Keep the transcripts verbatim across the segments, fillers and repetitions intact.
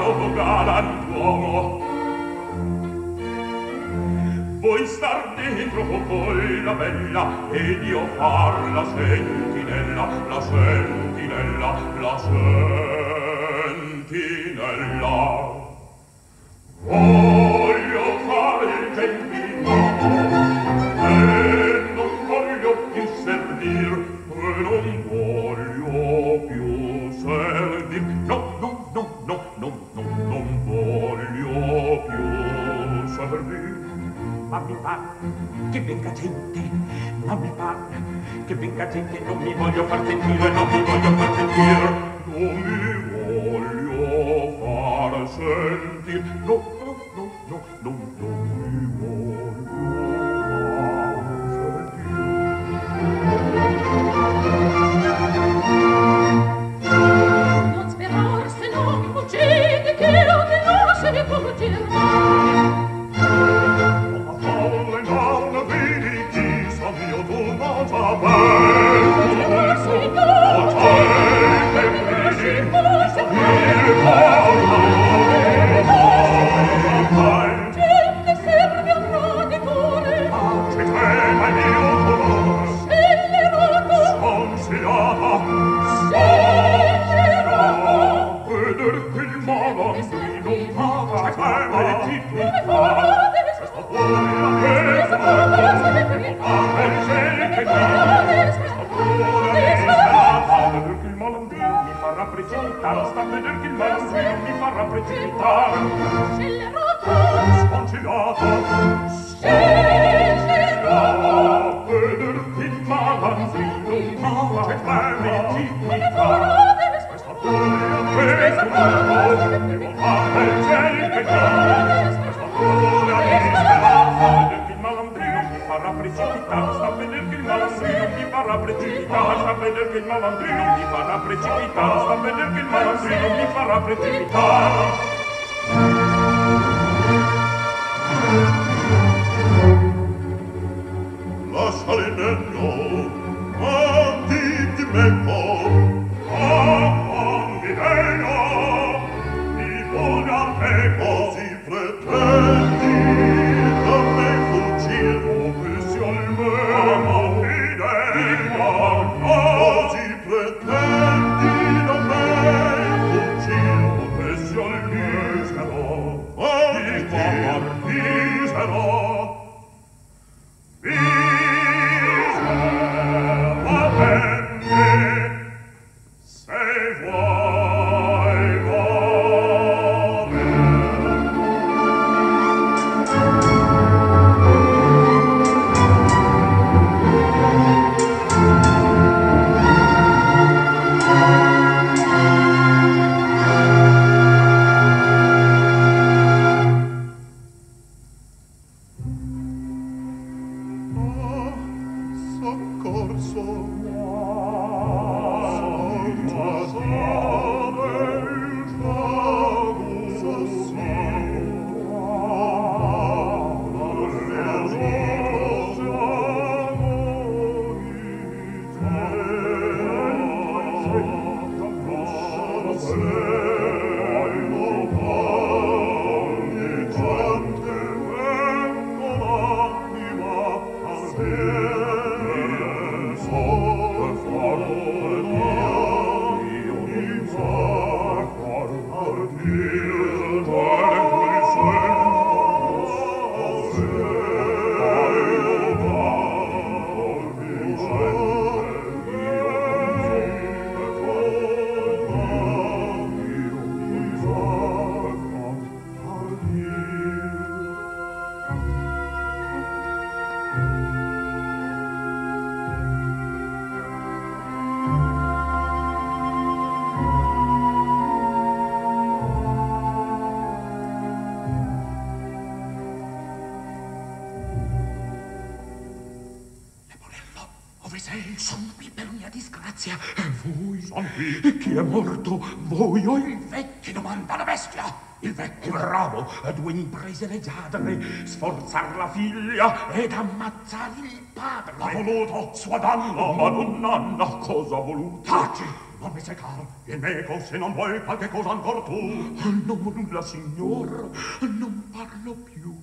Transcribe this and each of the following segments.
oh galantuomo. Vuoi star dentro con la bella ed io far la sentinella, la sentinella, la sentinella. Voglio fare il gentiluomo e non voglio più servir, e non voglio più servir. No, no, no, no, no, no, non voglio più servir. Ma mi pare che venga gente, ma mi pare che venga gente, non mi voglio far sentire, non mi voglio far sentire, non mi voglio far sentire, no, no, no, no, no, non mi voglio far sentire. Non sperar se non fuggite, che lo che non se ne fuggir mai. Precipitare, sta a vedere che il malandrino mi farà precipitare. Scellerato, sconsigliato, scellerato, a vedere che il malandrino mi farà precipitare. Questa furia, questa furia, devo fare il cielo che cade. Questa furia disperata, a vedere che il malandrino mi farà precipitare. Sta a vedere che il malandrino mi farà precipitare. Sta a vedere che il malandrino mi farà precipitare. Sta a vedere che il malandrino mi farà precipitare. Lascia l'inegno, mandi di mecco, ah, mi degno, mi voglio a me così pretendi, da me fuggir, ufficialmente, mi degno, così pretendi, da me fuggir, ufficialmente, misero, misero, Son qui per mia disgrazia. Voi? Son qui. Chi è morto? Voi o il vecchio? Domanda la bestia. Il vecchio bravo a due imprese leggiadre, sforzar la figlia ed ammazzare il padre. Ha voluto sua danno, ma non Anna cosa ha voluto? Taci, non mi sei caro. Il nego se non vuoi qualche cosa ancor tu. Non ho nulla, signor, non parlo più.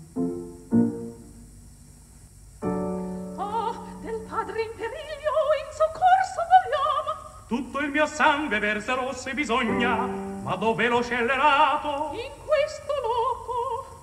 Oh, del padre in periglio in soccorso vogliamo. Tutto il mio sangue verserò se bisogna, ma dove l'ho scellerato? In questo loco.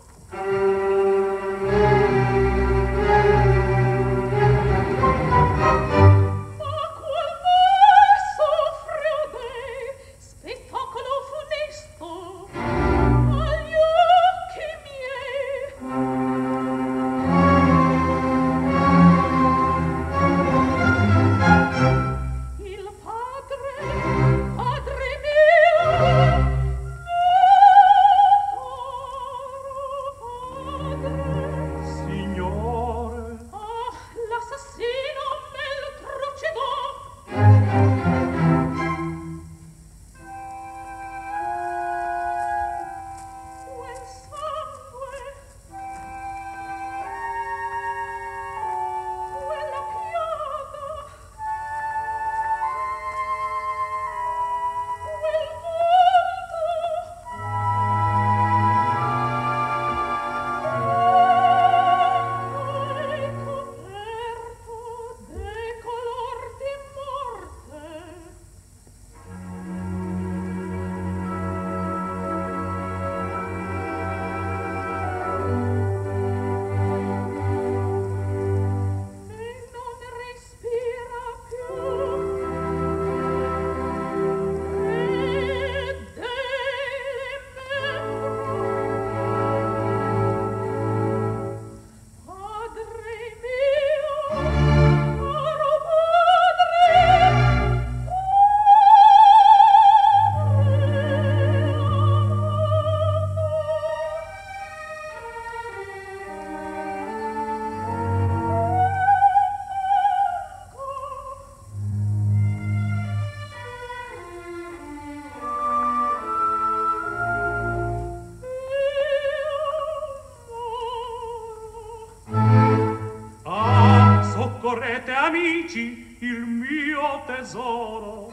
Correte amici il mio tesoro,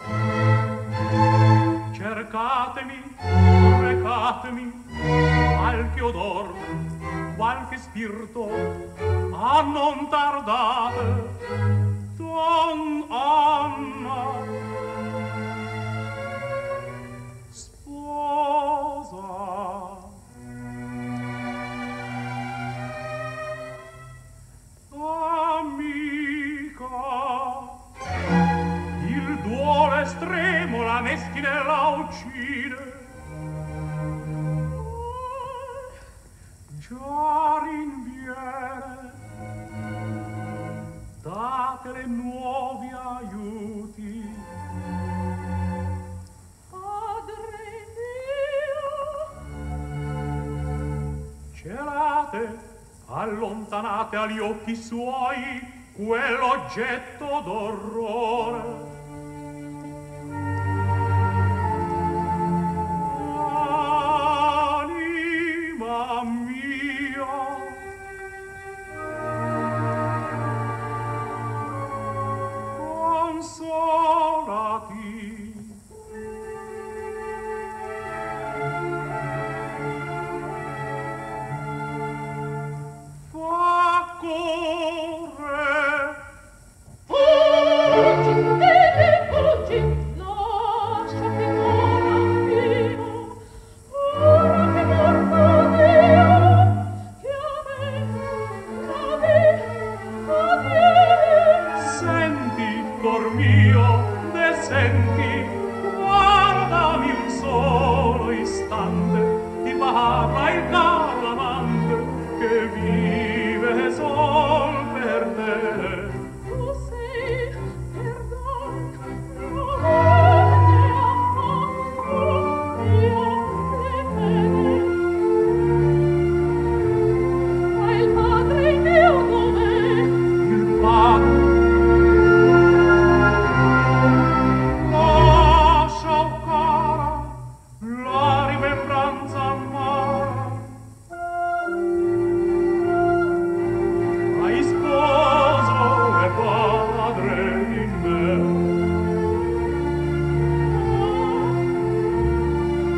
cercatemi, recatemi qualche odor, qualche spirito, a non tardate, Don Anna, sposa. Il duolo estremo la mestinella uccide. Già rinviene, datele nuovi aiuti. Padre mio, Celate, allontanate agli occhi suoi quell'oggetto d'orrore. Anima mia, consolati. Fa corre. fuggi, bene, fuggi, lasciati ora fino, ora che morto Dio, che a me, a me, a me. Senti, cor mio, ne senti, guardami un solo istante, ti parla il caro amante che vive sol per te. Tu sei, perdon, provate a fatto io le pene. Ma il padre mio dov'è? Il padre,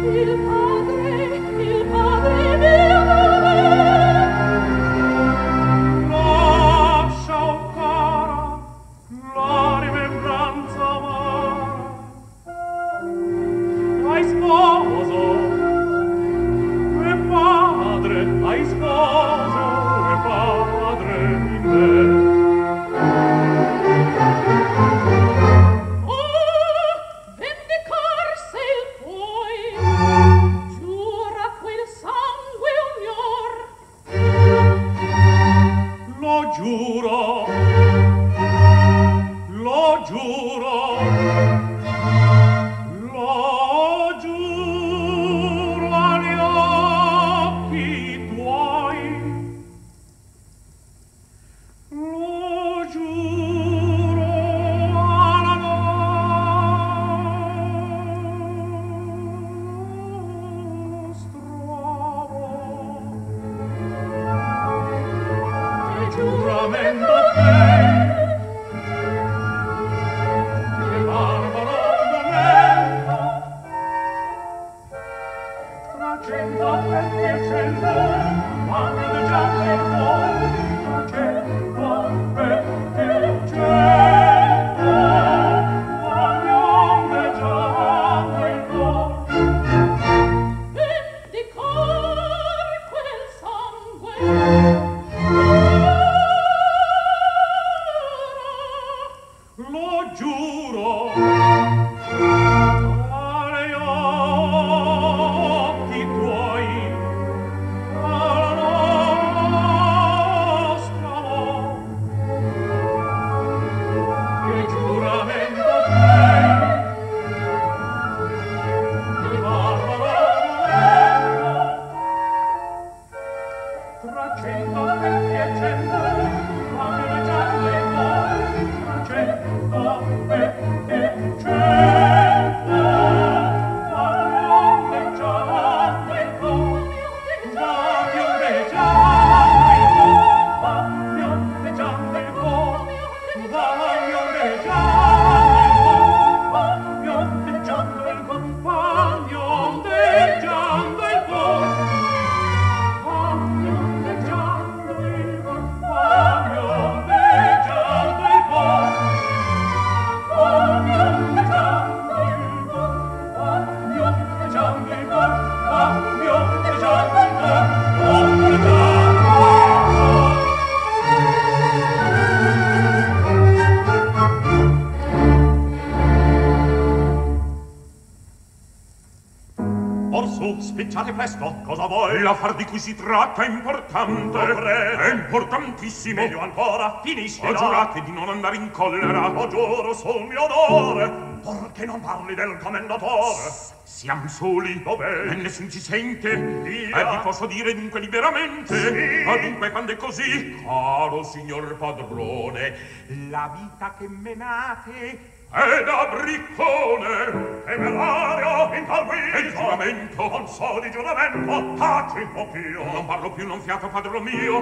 Spicciate presto, cosa vuoi? L'affar di cui si tratta è importante. È importantissimo. Meglio ancora, finisci. Ho giurato di non andare in collera. Lo giuro sul mio onore. Perché non parli del commendatore? Siamo soli. Dov'è? E nessun ci sente. Via. E vi posso dire dunque liberamente. Sì. Ma dunque quando è così, caro signor padrone, la vita che menate è da briccone. Temerario, in tal guisa. E il giuramento. Non so di giuramento, taci un pochino. Non parlo più, non fiato, padrone mio.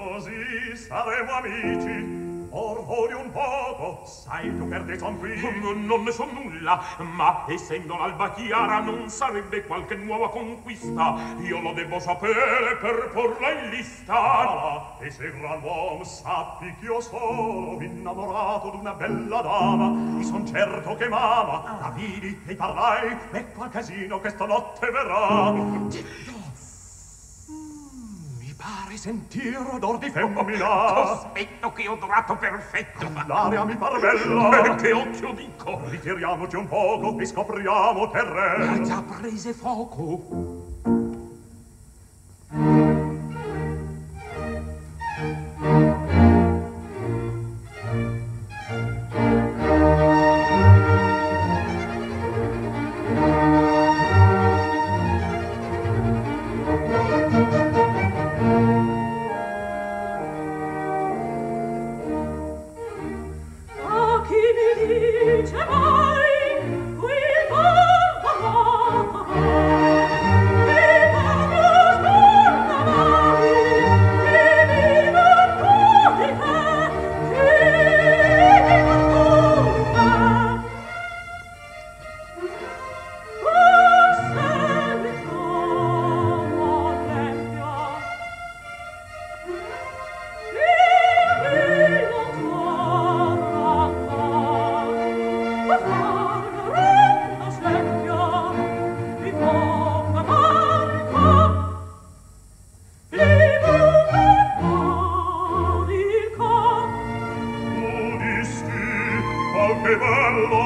Così saremo amici. Or voglio un poco, sai tu perché son qui. Non, non ne so nulla, ma essendo l'alba chiara non sarebbe qualche nuova conquista. Io lo devo sapere per porla in lista. Ah, e se gran uomo sappi che io sono innamorato d'una bella dama, mi son certo che m'ama, la vidi e parlai, e qual casino questa notte verrà. Pare sentir odor di femmina. Sospetto che odorato perfetto. L'aria mi par bella. E che occhio dico? Ritiriamoci un poco e scopriamo terreno. Ha già prese fuoco. Dice mai, qui torna, qualche bella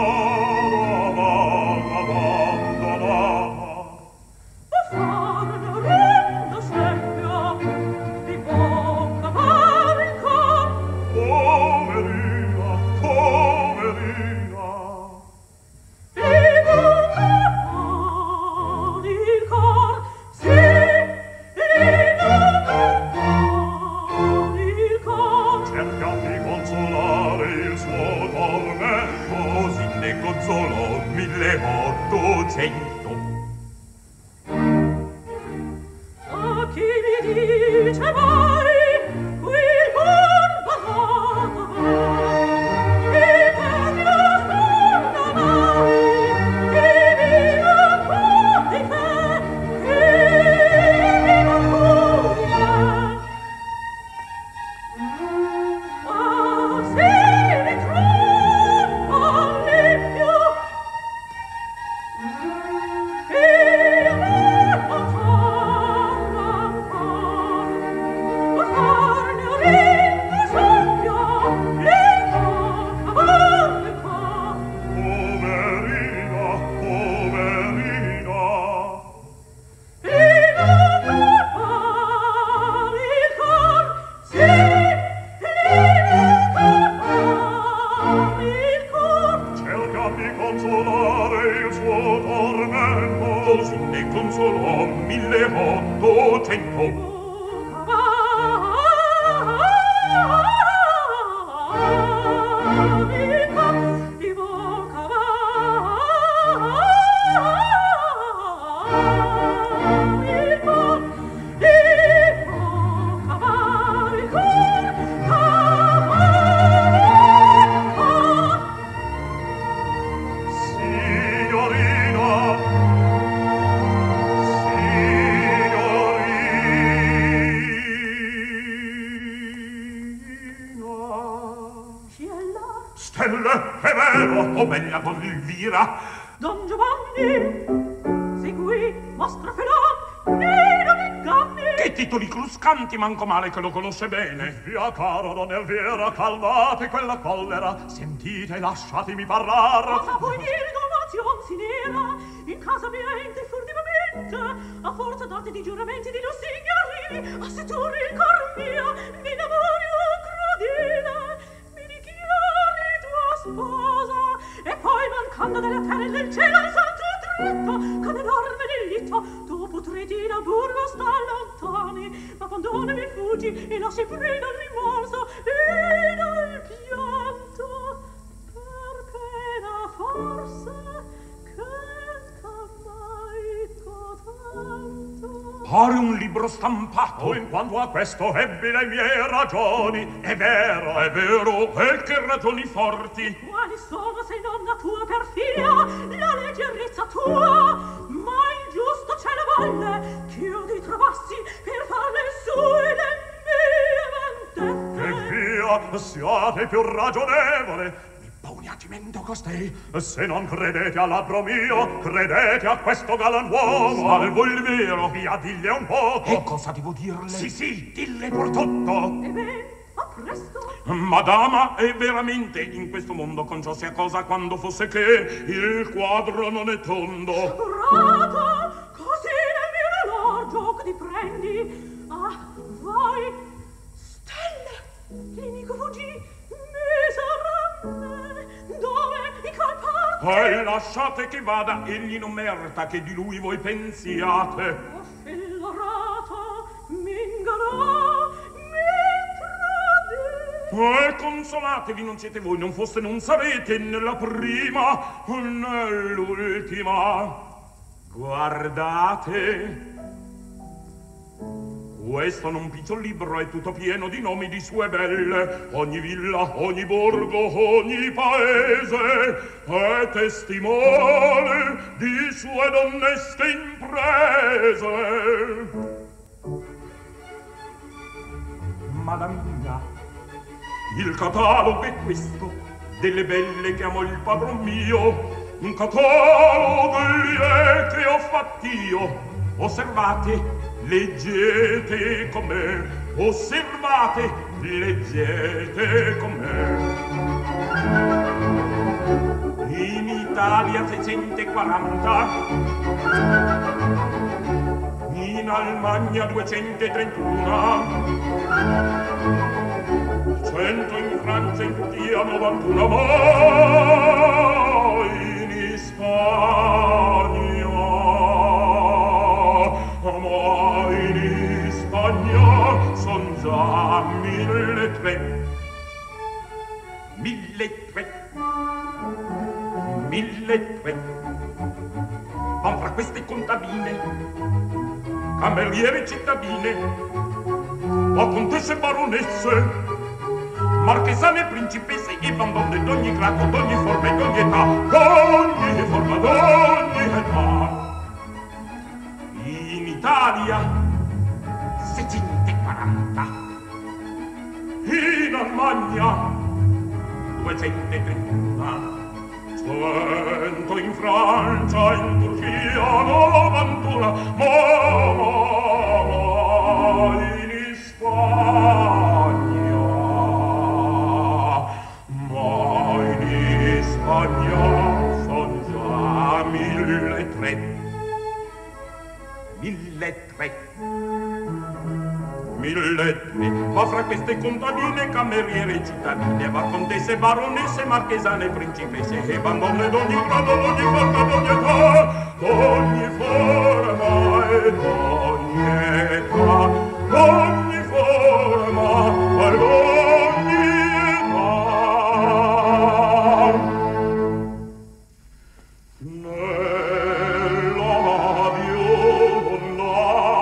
abbandonata. O farne orrendo scempio di bocca malinco. Poverina, poverina. Di bocca malinco, sì, di bocca malinco. Cerca di consolare il suo tormento, Così ne consolò milleottocento. A chi mi dice mai qui curva chi per la sponda mai chi vive un di fe chi vive curia ah si ritrova all'empio poverina, poverina. Cerca di consolare il suo tormento, Così ne consolò milleottocento. signorina, signorina. Stelle, è vero, oh bella Don Elvira. Don Giovanni, segui vostro felon, e non inganni. Che titoli cruscanti, manco male che lo conosce bene. Via caro Don Elvira, calmate quella collera, sentite, lasciatemi parlare. Cosa vuoi dire donazion si nera? In casa mia entri furtivamente, a forza d'arte di giuramenti di lussi arrivi, a settori il cor mio, mi innamori o crodina, mi dichiari tua sposa, e poi mancando della terra e del cielo il santo tretto, con enorme delitto, tu potreti da burgo sta lontani, ma abbandonami fuggi e lasci preda il rimorso e dal pianto, per pena forse che t'amai cotanto. Pare un libro stampato. Oh, in quanto a questo ebbi le mie ragioni, è vero, È vero, e che ragioni forti. Quali sono se non la tua perfidia, la leggerezza tua? Ma il giusto c'è la valle, ch'io ti trovassi per far le sue le mie e vendette. via, siate più ragionevole. Pauniatimento costei. Se non credete al labbro mio, credete a questo galantuomo. Salvo il vero. Via, dille un poco. E cosa devo dirle? Sì, sì, dille pur tutto. E beh, a presto. Madama, è veramente in questo mondo con ciò sia cosa quando fosse che il quadro non è tondo. Rata, così nel mio orologio che ti prendi. Ah, vai, stelle, l'inico fuggì, miserante, dove i calparti? E lasciate che vada, egli non merita che di lui voi pensiate. Oh, scellerata, m'ingannò, mi tradì. E consolatevi, non siete voi, non foste, non sarete nella prima, nell'ultima. Guardate, questo non picciol libro è tutto pieno di nomi di sue belle. Ogni villa, ogni borgo, ogni paese è testimone di sue donnesche imprese. Madame mia, il catalogo è questo delle belle che amo il padron mio, un catalogo che ho fatt'io. Osservate, leggete con me, osservate, leggete con me. Italia seicentoquaranta, in Almagna duecentotrentuno, cento in Francia in Turchia novantuno, ma in Spagna, ma in Spagna son già mille tre, mille tre, mille tre. Ma fra queste contadine, cameriere cittadine, o contesse baronesse, marchesane principesse e bambone d'ogni grado, d'ogni forma e d'ogni età, d'ogni forma, d'ogni età. In Italia seicentoquaranta, in Almagna duecentotrentuno, cento in Francia, in Turchia novantuno, ma, ma in Spagna, ma in Spagna son già mille tre, mille tre, mille tre. Ma fra queste contadine, cameriere cittadine, va contesse, baronesse, marchesane, principesse e bambone d'ogni grado, d'ogni forma, d'ogni età, d'ogni forma e d'ogni età, d'ogni forma e d'ogni età. Nella bionda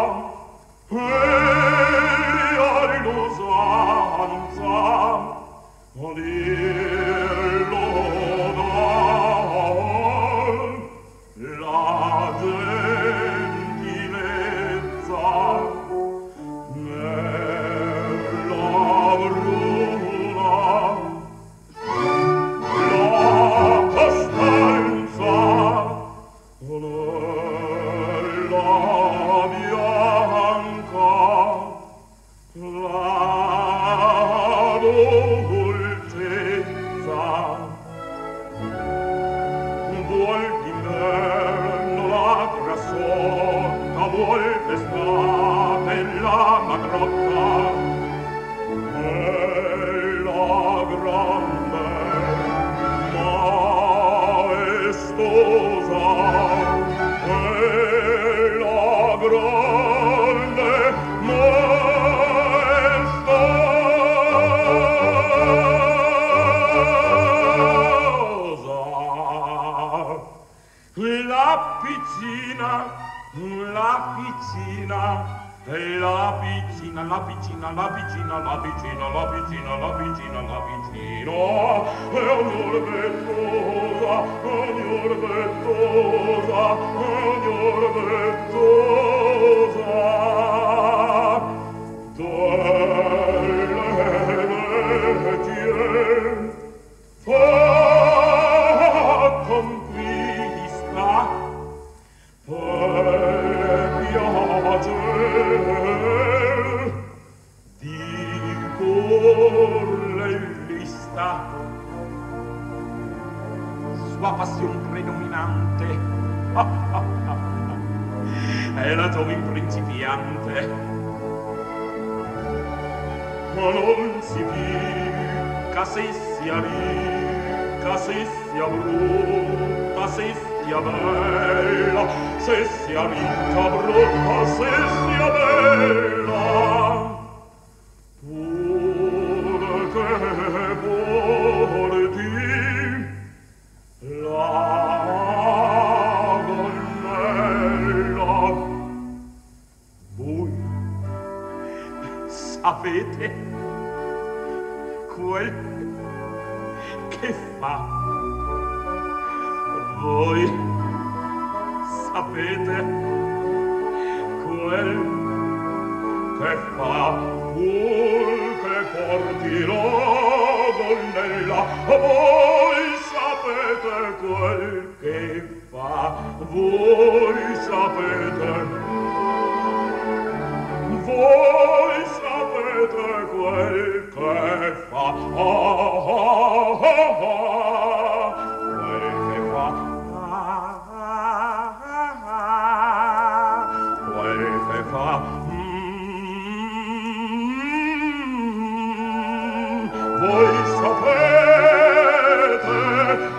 voi sapete quel che fa, ah, ah, ah, ah, quel che fa.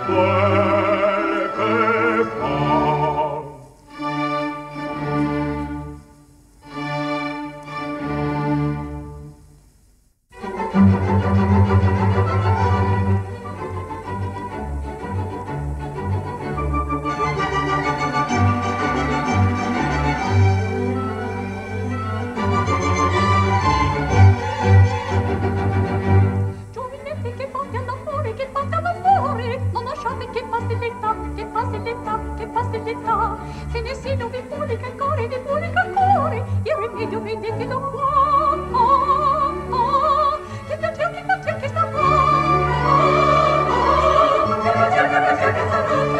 quel che fa. Giovinetti che fate alla fuori, che fate alla fuori, non lasciate che passi l'età, che passi l'età, che passi l'età. Se nessuno vi pubblica il cuore, vi pubblica il cuore, il rimedio vendete da qua. Ah, ah, che piacer, che piacer che sta qua. Ah, ah, che piacer, che piacer che sta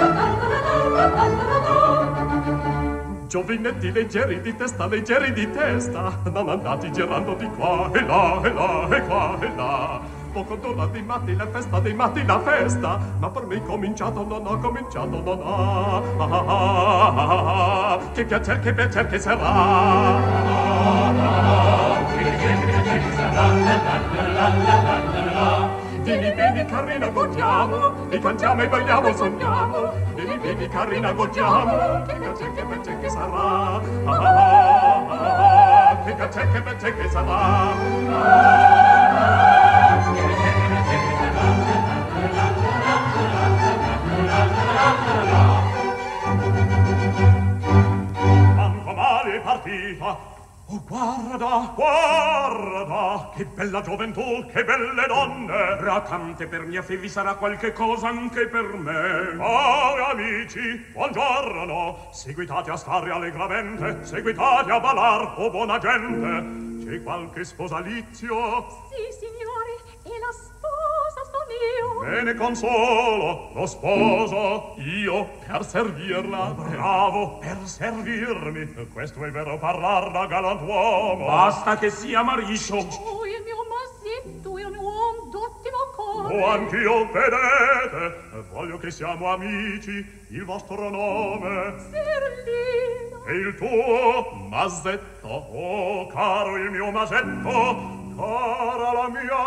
qua. Giovinetti leggeri di testa, leggeri di testa, non andate girando di qua e là e là e qua e là. Poco d'ora dei matti, la festa dei matti, la festa, ma per me cominciato non ho cominciato non ha. Ah, ah, ah, ah, ah, che piacer, che piacer che sarà. Ah, ah, ah, che piacer, che piacer che sarà. La, la, la, la, la, la, la. Vieni, vieni carina, godiamo, e cantiamo e balliamo, sogniamo. Vieni, vieni carina, godiamo, che piacer, che piacer che sarà. Ah, ah, ah, ah, che piacer, che piacer che sarà. Ah, ah, Manco male partita. Oh, guarda, guarda, che bella gioventù, che belle donne. Racante per mia fe vi sarà qualche cosa anche per me. Oh, amici, buongiorno. Seguitate a stare allegramente, seguitate a ballar, oh buona gente. C'è qualche sposalizio? Sì, signore, e la sposa son io. Bene consolo, lo sposo. io per servirla. Bravo, per servirmi. Questo è vero parlar da galantuomo. Basta che sia marito. Oh, il mio masetto è un uomo d'ottimo cuore. Oh, anch'io, vedete, voglio che siamo amici. Il vostro nome? Serlino. E il tuo? Masetto. Oh, caro il mio masetto, cara la mia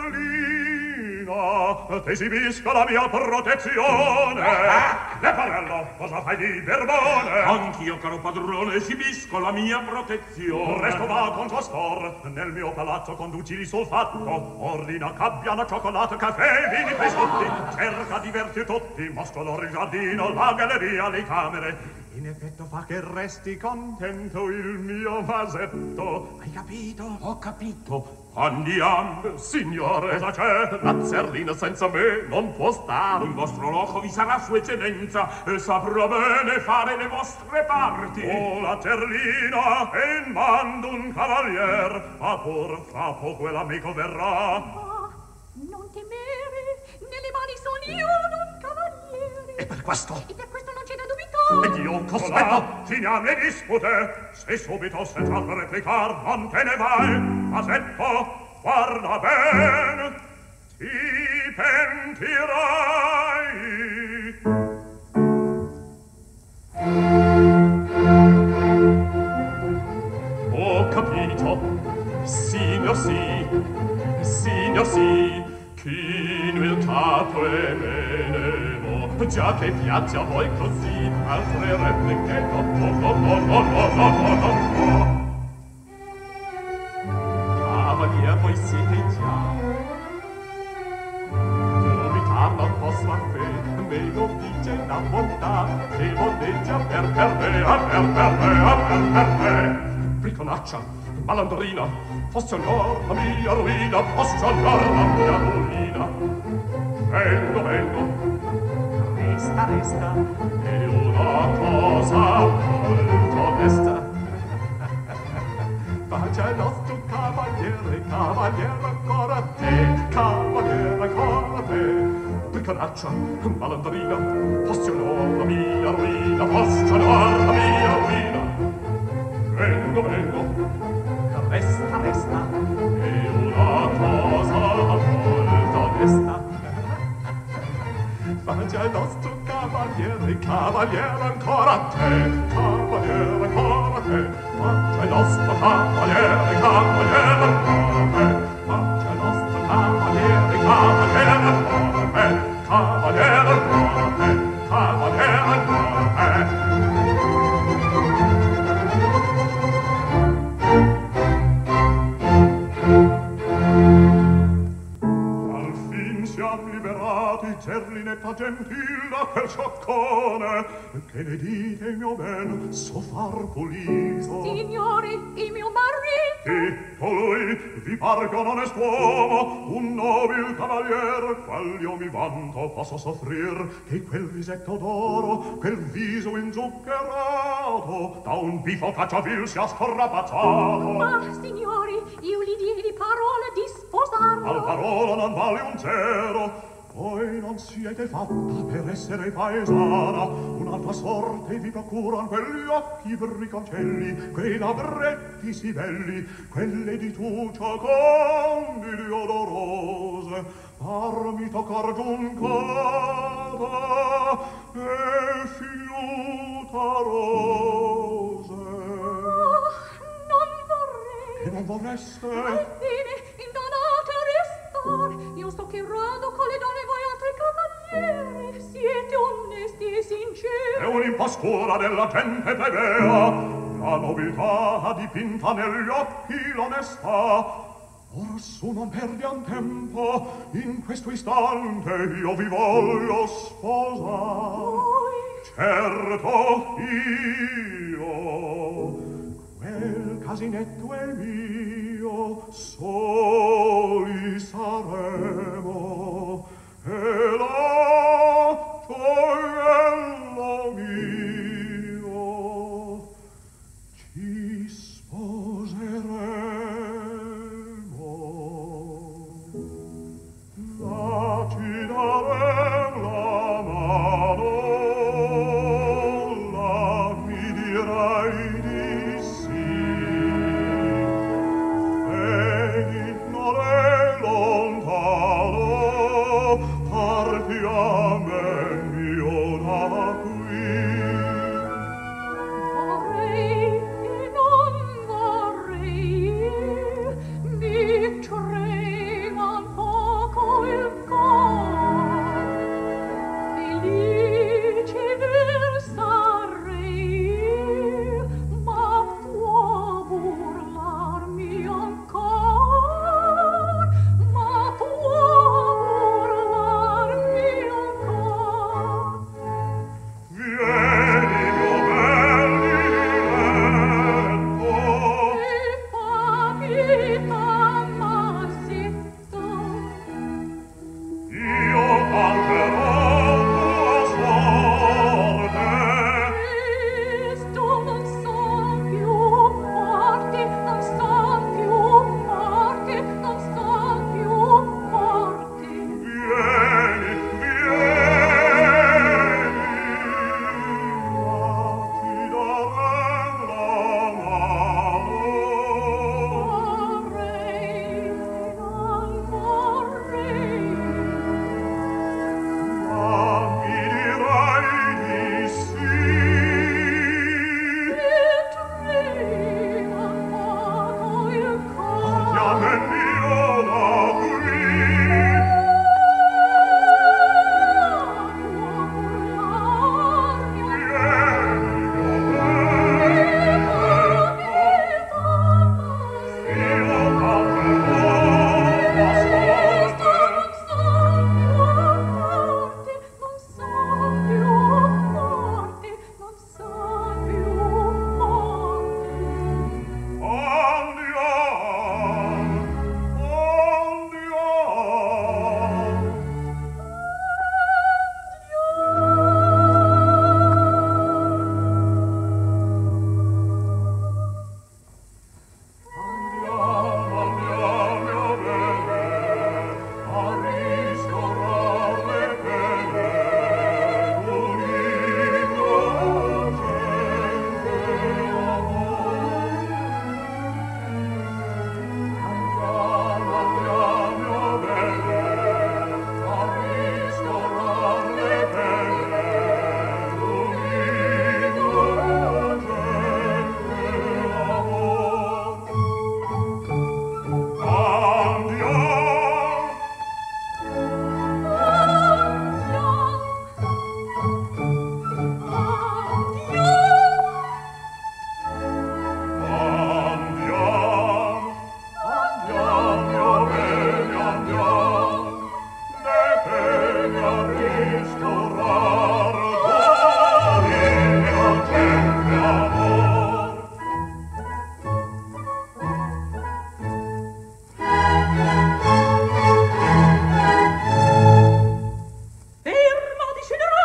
Zerlina, t'esibisco la mia protezione. Leporello, cosa fai di Berbone? Anch'io, caro padrone, esibisco la mia protezione. Resto va con costor, nel mio palazzo conduci il solfatto, ordina cabbiano, cioccolato, caffè, vini pescotti, cerca divertir tutti, moscolo il giardino, la galleria, le camere. In effetto fa che resti contento il mio vasetto. Hai capito? Ho capito. Andiamo. Signore, Cosa c'è? la Zerlina senza me non può stare. In vostro loco vi sarà sua eccellenza e saprà bene fare le vostre parti. Oh, la Zerlina, e mando un cavalier, ma pur fra poco l'amico verrà. Ah, non temere, nelle mani son io d'un cavaliere. E per questo? E per questo non c'è da dubitare. Ed io cospetto. Là, finiam le dispute. Se subito senza replicar non te ne vai, Masetto, guarda ben, ti pentirai. Ho capito, signor sì, signor sì, chino il capo e me ne vo, già che piace a voi così, altre repliche no, no, no, no, no, no, no, no, no, no. Cavalier, voi siete già, dubitar non posso a fe, me lo dice la bontà, che voneggia per per me, a per per me, a per per me. Briconaccia, malandrina, fosse onor la mia rovina, fosse onor la mia rovina. Vengo, vengo, resta, resta, è una cosa molto onesta. Bacia il nostro cavaliere, cavaliere ancora a te, cavaliere ancora a te. Briconaccia, malandrina, fosse onor la mia rovina, fosse onor la mia rovina. Vengo, vengo, resta, resta, è una cosa molto onesta. Bacia il nostro cavaliere, cavaliere ancora a te, cavaliere ancora a te. Bacia il nostro cavaliere, cavaliere ancora a te. Bacia il nostro cavaliere, cavaliere ancora a te, cavaliere ancora a te. fa gentil da quel cioccone, che ne dite il mio ben so far puliso. Signori, il mio marito. Chi colui vi par onest'uomo, un nobil cavalier, qual io mi vanto posso soffrir, che quel visetto d'oro, quel viso inzuccherato, da un bifo cacciavil sia scorrapacciato. Ma, signori, io gli diedi parola di sposarlo. Al parola non vale un zero. Voi non siete fatta per essere paesana, un'altra sorte vi procuran quegli occhi briconcelli, quei labbretti si belli, quelle di tuccia candidi odorose, parmi toccar giuncata e fiuta rose. Oh, non vorrei. E non vorreste? Alfine, indonate a restar. Io sto che rado con le donne voi altri cavalieri. Siete onesti e sinceri. È un'impostura della gente plebea, la nobiltà dipinta negli occhi l'onestà. Orsù non perdiam tempo, in questo istante io vi voglio sposar. Voi? Certo io, quel casinetto è mio, soli saremo, e la gioiello mio ci sposeremo. La ci darem la mano, la mi dirai di sì. Veni non è lontano, parti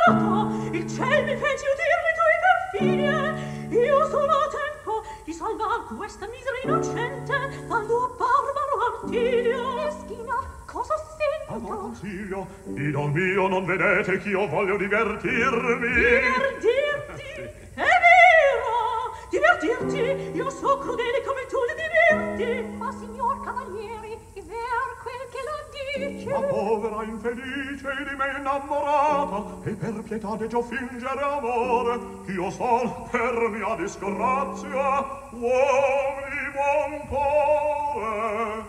innamorato, il ciel mi fece udirmi tue perfinie, io sono a tempo di salvar questa misera innocente dal tuo barbaro artiglio. Meschina, cosa sento? Amor consiglio, idol mio, non vedete ch'io voglio divertirmi? Divertirti? È vero! Divertirti? Io so crudele come tu le diverti. Ma signor cavalieri, è ver quel che lo dice. La povera infelice di me innamorata, e per pietà de già fingere amore, ch'io son per mia disgrazia uomini buon cuore.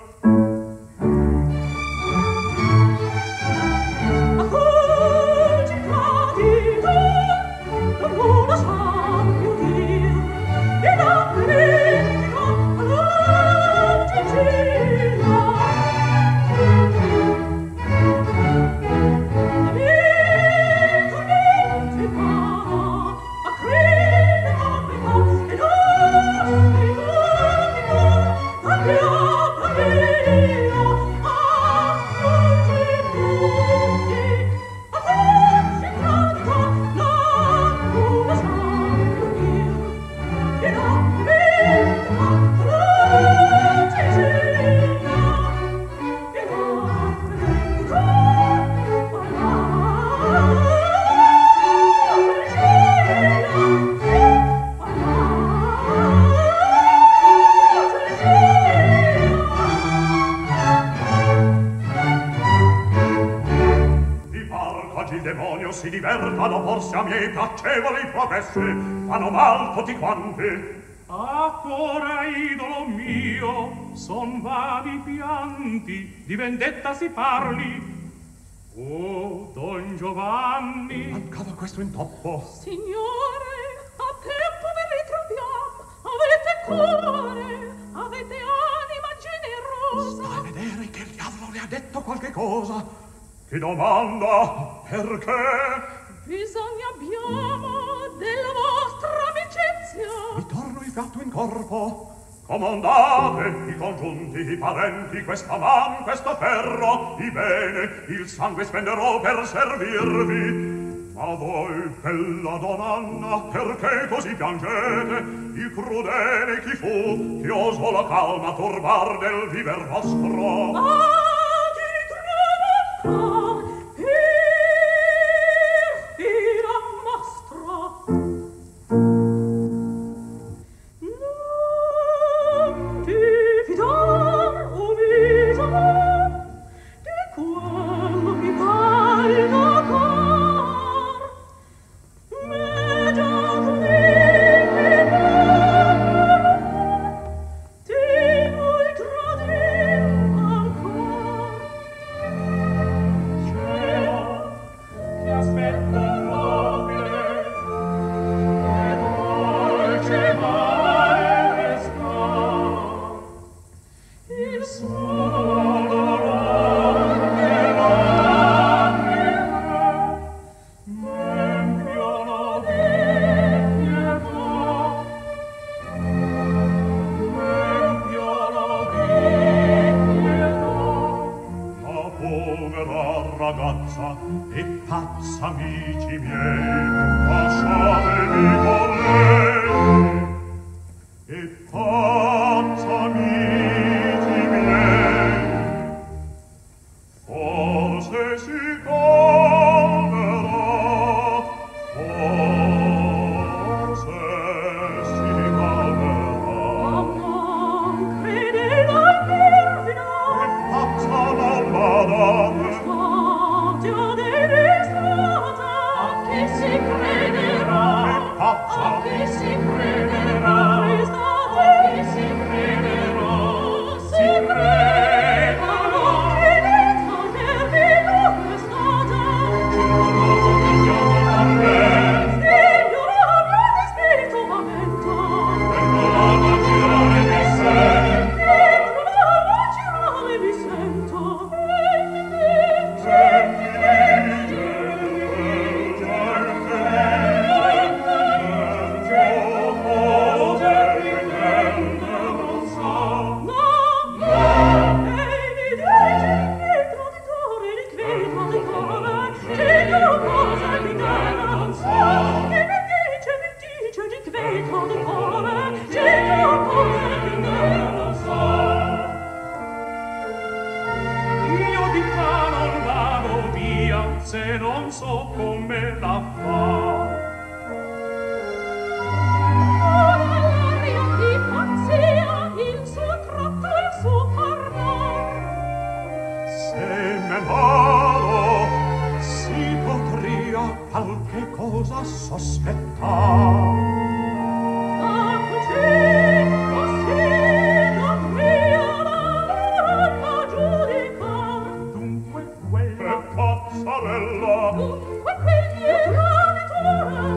Si divertano forse a miei piacevoli progressi, fanno mal tutti quanti. Ancora, idolo mio, son vani pianti, di vendetta si parli. Oh, Don Giovanni! Mancava questo intoppo. Signore, a tempo vi ritroviamo. Avete cuore, avete anima generosa. Sta a vedere che il diavolo le ha detto qualche cosa. Chi domanda perché? Bisogna abbiamo della vostra amicizia. Mi torno il gatto in corpo. Comandate i congiunti, i parenti, questa man, questo ferro, i bene, il sangue spenderò per servirvi. Ma voi, bella donna, perché così piangete? Il crudele chi fu, che osò la calma turbar del viver vostro? Ah, ti trovo ancora. Che si me la fa. L'aria di pazzia, il suo tratto, il suo parlar. Se me l'oro si potria qualche cosa sospettar. Da così, così, la mia la giudica. Dunque quella cazzarella, Dunque quegli è traditore.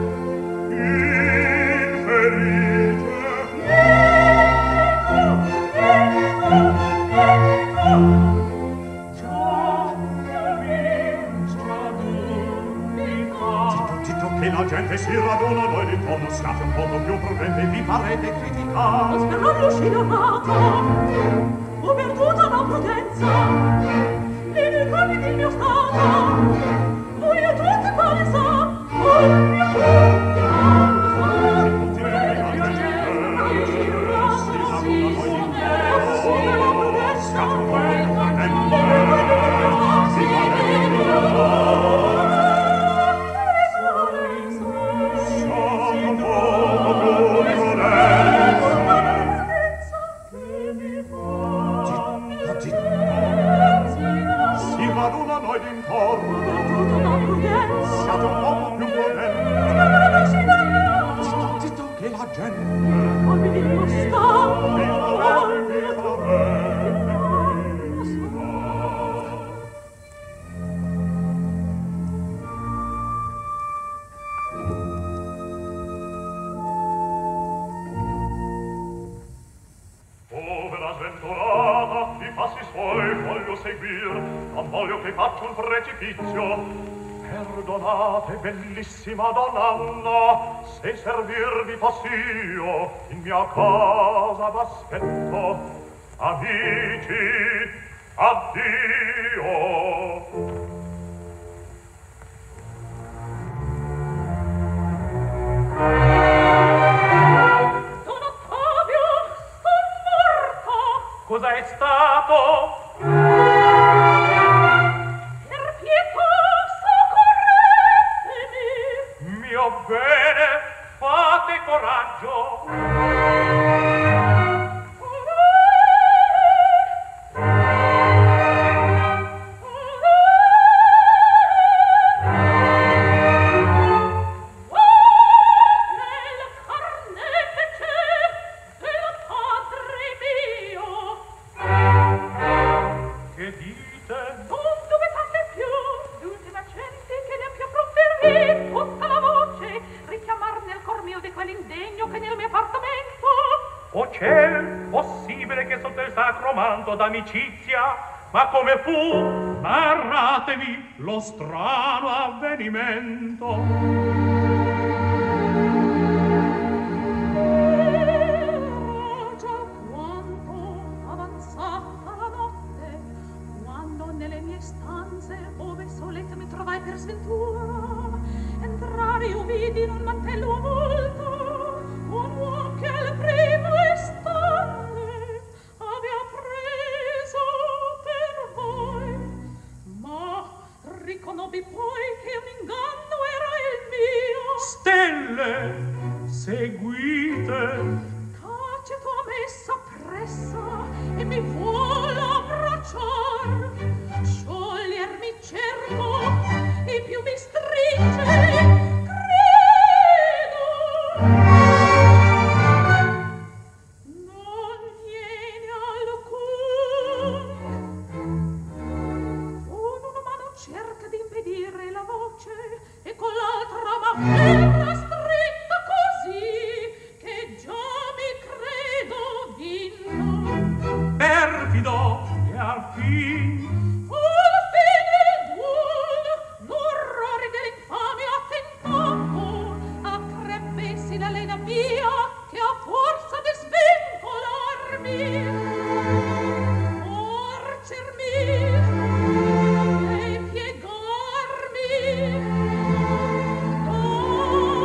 infelice, già comincia d'unica. Zitto, che la gente si raduna, noi d'intorno siate un poco più prudenti, vi farete criticare. Spero l'uscinata, ho perduta la prudenza, e nei panni del mio stato, voi a tutti quale sa, voi a tutti quale sa. Siate un poco più prudenti. Zitto, zitto, che la gente Come di mio stato, vi farete, vi farete. Povera sventurata, i passi suoi voglio seguir, non voglio che faccia un precipizio. Perdonate, bellissima donna, se servirvi foss'io, in mia casa d'aspetto. Amici, addio. Don Ottavio, son morto. Cosa è stato? Per pietà, soccorretemi. Mio bene, fate coraggio. Nel carnefice del padre mio. Che dite? Non dubitate più, l'ultima gente che ne abbia proferì tutta la voce, richiamar nel cor mio di quell'indegno che nel mio appartamento. O ciel, possibile che sotto il sacro manto d'amicizia, ma come fu? Narratevi lo strano avvenimento. Era già quanto avanzata la notte, quando nelle mie stanze, ove soletta mi trovai per sventura, entrare io vidi in un mantello avvolto un uomo che al primo istante avea preso per voi, ma riconobbi poi che un inganno era il mio. Stelle, seguite. Tacito a me s'appressa e mi vuol abbracciar, sciogliermi cerco e più mi stringe, credo non viene alcun. Con una mano cerca di impedire la voce e con l'altra m'afferra strinta così che già mi credo vinto. Perfido e al fin Alla fine il duol, l'orrore dell'infamia ha tentato, accrebessi la lena mia che ha forza di svincolarmi, porcermi e piegarmi.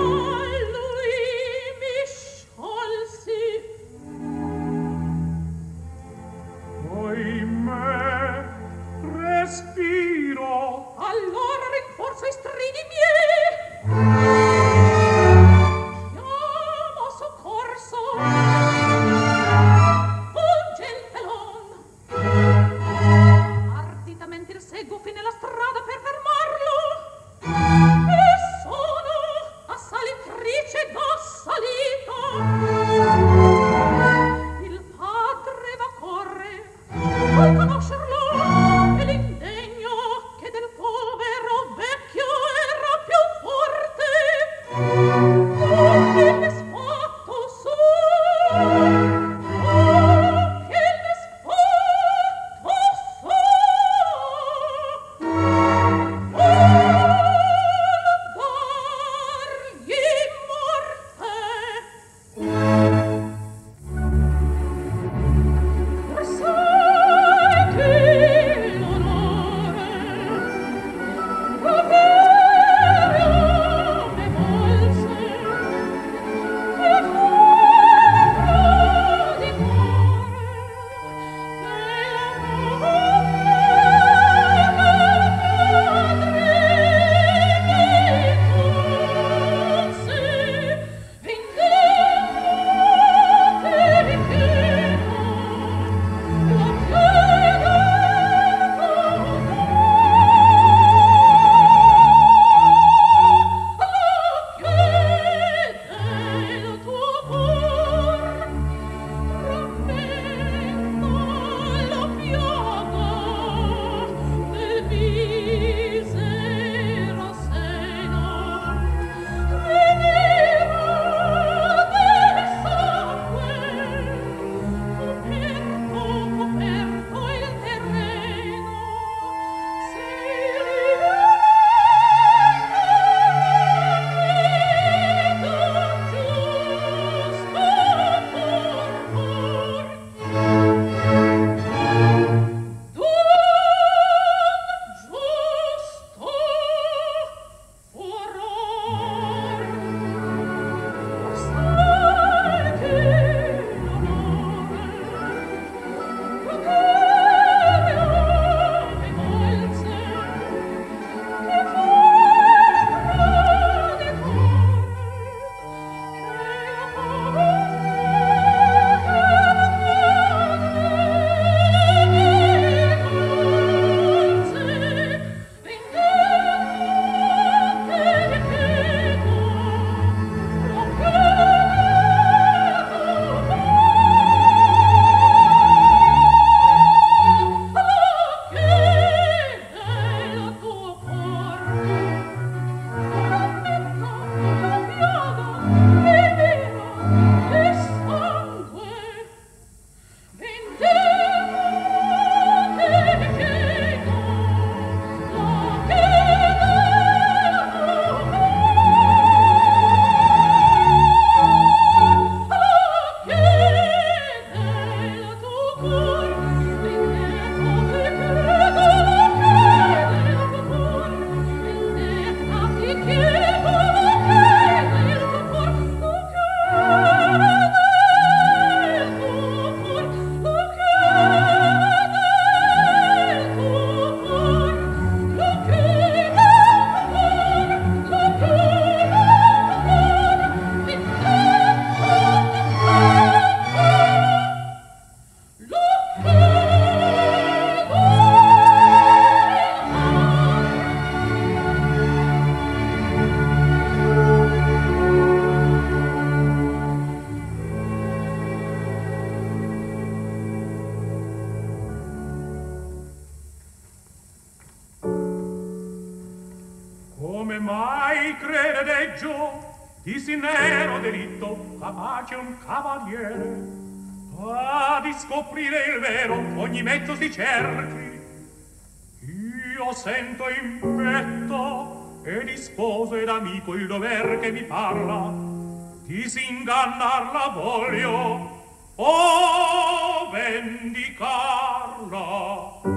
vedeggio di sì nero delitto capace un cavaliere a di scoprire il vero ogni mezzo si cerchi. Io sento in petto e di sposo ed amico il dover che mi parla, disingannarla voglio o vendicarla.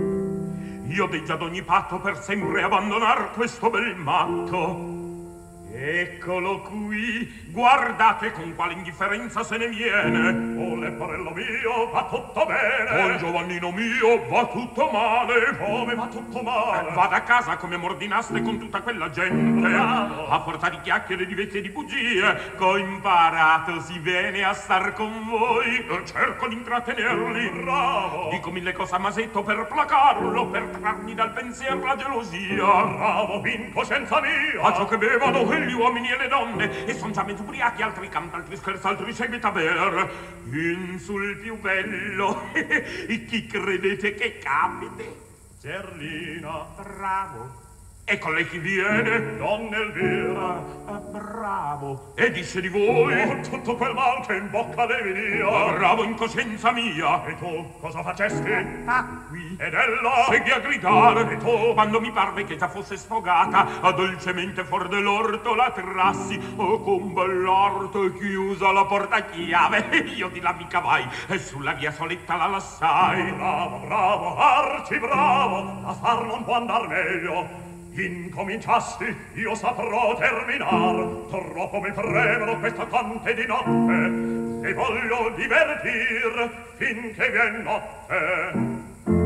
Io deggio ad ogni patto per sempre abbandonar questo bel matto Eccolo qui, guardate con quale indifferenza se ne viene. Oh, leporello mio, va tutto bene. Oh, il Giovannino mio, va tutto male. Come va tutto male? Vada a casa come m'ordinaste con tutta quella gente. Bravo. A forza di chiacchiere, di vecchie e di bugie, che ho imparato si bene a star con voi. Cerco di intrattenerli. Bravo. Dico mille cose a Masetto per placarlo, per trarmi dal pensiero la gelosia. Bravo, in coscienza mia. A ciò che bevono e gli uomini e le donne, e son già mezzo ubriachi, altri canta, altri scherza, altri seguita a ber. In sul più bello, chi credete che capiti? Zerlina. Bravo. E con lei chi viene? Donna Elvira. Ah, bravo. E disse di voi? Oh, tutto quel mal che in bocca le venia. Bravo in coscienza mia. E tu cosa facesti? Ah, qui. Ed ella? Segui a gridare. E tu? Quando mi parve che già fosse sfogata, a dolcemente fuor dell'orto la trassi. Oh, con bell'arte chiusa la porta a chiave. Io di là mi cavai e sulla via soletta la lassai. Bravo, bravo, arci bravo. A far non può andar meglio. Incominciasti, io saprò terminar. Troppo mi premono questa tante di notte e voglio divertir finché vien notte.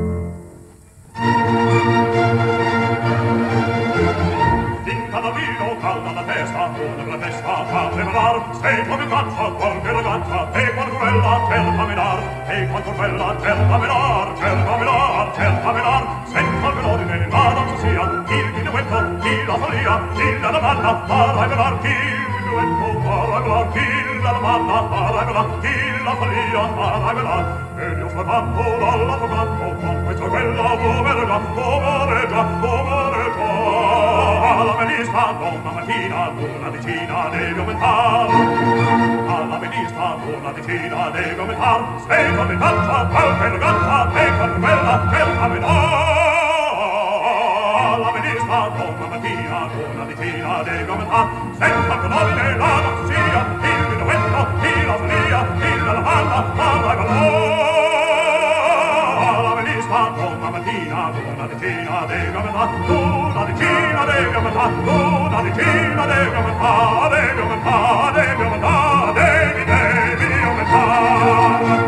Vinta da vino, calda la testa, una la testa fa premenar. Sei come pazza qualche ragazza, e quanto bella cerca menar, e quanto bella cerca menar, cerca menar, cerca menar. Senza il velodine, ma non sia il minuetto, chi la follia, chi la domanda, farai velar, chi il minuetto, farai velar, chi la domanda, farai velar, chi la follia, farai velar. E io sfatato dall'avvocato, con questa quella poverga, poverga, poverga. Alla velista, donna mattina, una decina devi aumentar. Alla velista, una decina devi aumentar. Sei come tazza, qualche ragazza, e qualche bella, cerca menor. Alla velista, donna mattina, una decina devi aumentar. Senza che nobile la non sia, il minuetto, il la follia, il la lavanda, farai valor. Alla velista, donna mattina, una decina devi aumentar. Una decina devi aumentar, una decina devi aumentar, devi aumentar, devi aumentar, devi, devi aumentar.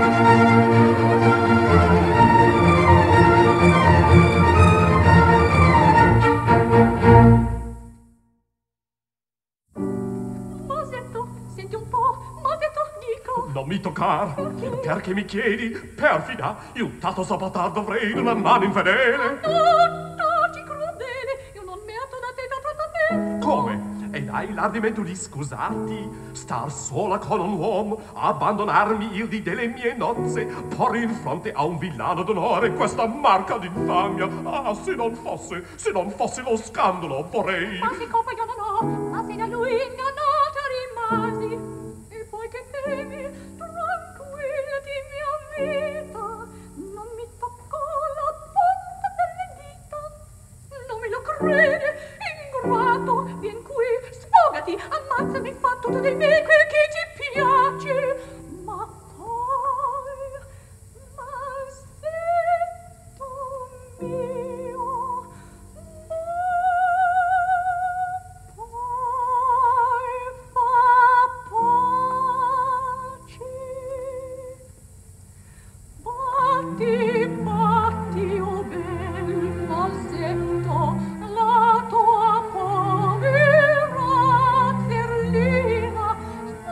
Masetto, senti un po', Masetto, dico. Non mi toccar, Perché? perché mi chiedi, perfida, io tanto sabatar dovrei una mano infedele. No, no, ci crudele, io non metto da te da trattamento. Come? Ed hai l'ardimento di scusarti, star sola con un uomo, abbandonarmi il di delle mie nozze, porre in fronte a un villano d'onore questa marca d'infamia. Ah, se non fosse, se non fosse lo scandalo, vorrei. Ma che colpa io non ho, ma se da lui ingannata rimasi. E poi che temi, tranquillati mia vita, non mi toccò la punta delle dita. Non me lo crede, ingrato, vien qui, sfogati, ammazzami, fa tutto dei miei quel che ti piace. Ma poi, Masetto mio, ma poi fa pace. Batti, batti, o bel Masetto, la tua povera Zerlina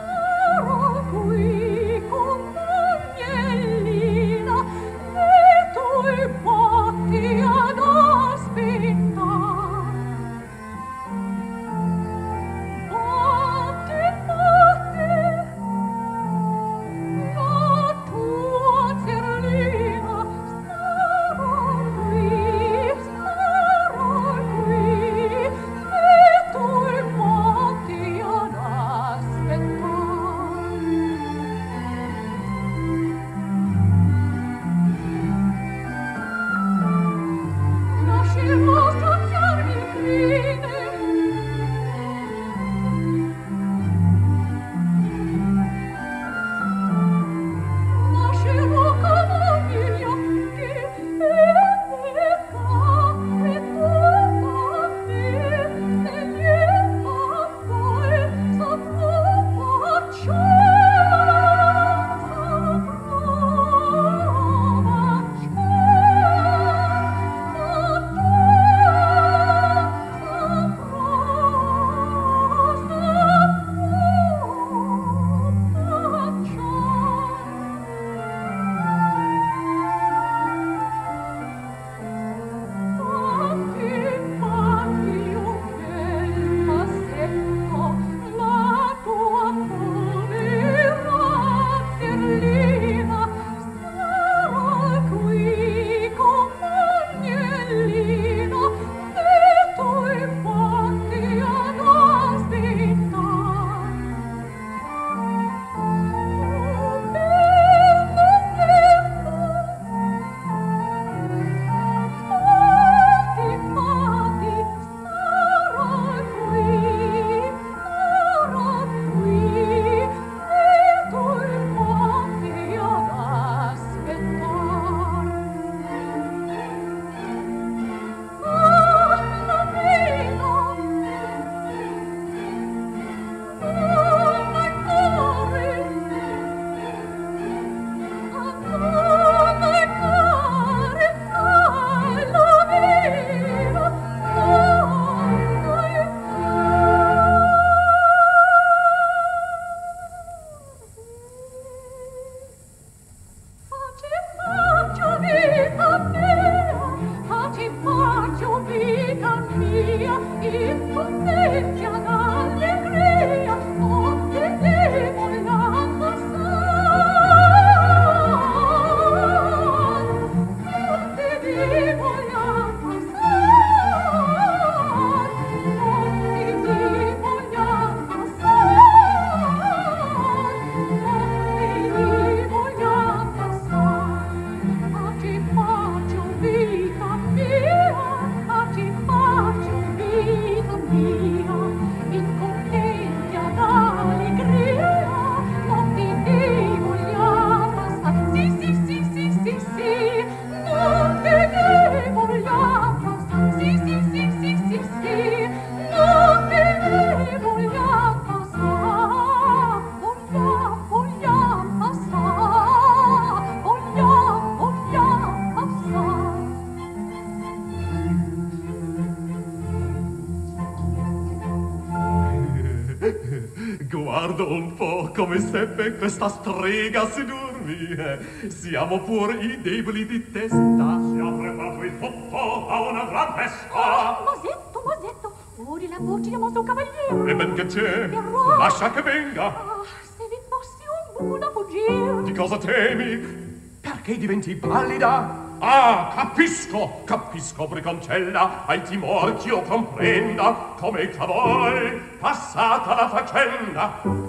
Guarda un po' come seppe questa strega sedurmi. Siamo pur i deboli di testa. Si ha preparato il tutto a una gran festa. Ah, Mosetto, Mosetto, ora la voce di nostro cavaliere. E ben che c'è, Però- lascia che venga. Ah, se vi fossi un buono a fuggire. Di cosa temi? Perché diventi pallida? Ah, capisco, capisco, Briconcella, hai timore ch'io comprenda come che vuoi, passata la faccenda.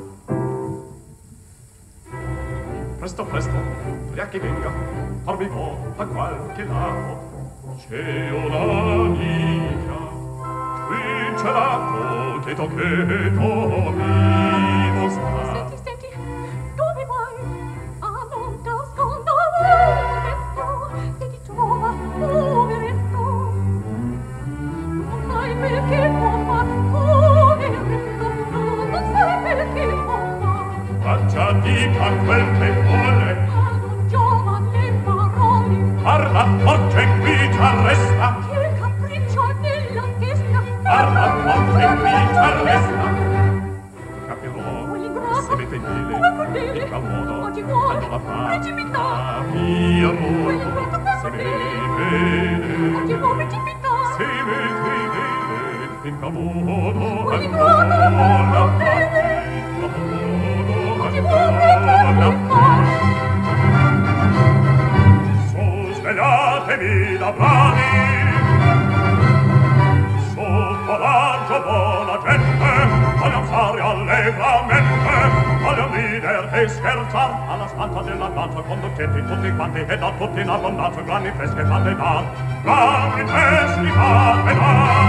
Presto, presto, pria che venga, farmi po' da qualche lato. C'è un'amica, qui ce l'ha poteto che mi mostra. Senti, senti, dove vai? Ah, non t'ascolta, Mosetto, se ti trova, poveretto. Non sai perché può far, poveretto, tu non sai perché può far. Ma già dica quel che vuole, Ad un giovane parole, parla forte qui ci arresta. che capriccio nella testa. Parla forte qui ci arresta. Capirò, Vuoi ingrata? se mi fedele, Come crudele? in qual modo, Ma ti vuole? allora fa, Precipitare? mio Vuoi amore, ingrata? Come se mi crudele? Ma ti vede, vuoi precipitare? se mi fedele, in qual modo, Vuoi allora ingrata? Come fa, crudele? in qual modo, Ma ti vuoi allora precipitare? Su, svegliatevi da bravi. Su, coraggio, buona gente. Vogliam fare allegramente. Vogliam ridere e scherzar. Alla spanta della danza conducete tutti quanti e da tutti in abbondanza grandi feste fatte dar. Grandi festi fatte dar.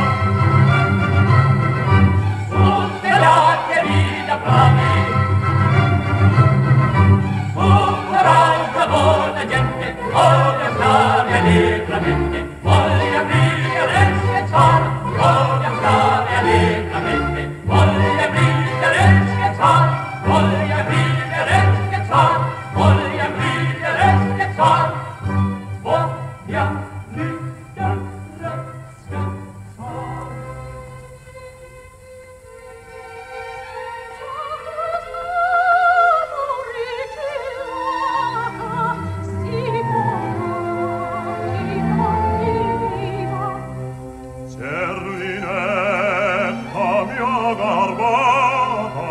Su, svegliatevi da bravi. Coraggio, buona gente, voglio stare allegramente, voglio ridere e scherzar, voglio stare allegramente, voglio ridere e scherzar, voglio ridere e scherzar, voglio ridere e scherzar, voglio ridere e scherzar. Cerlinetta mia garbata,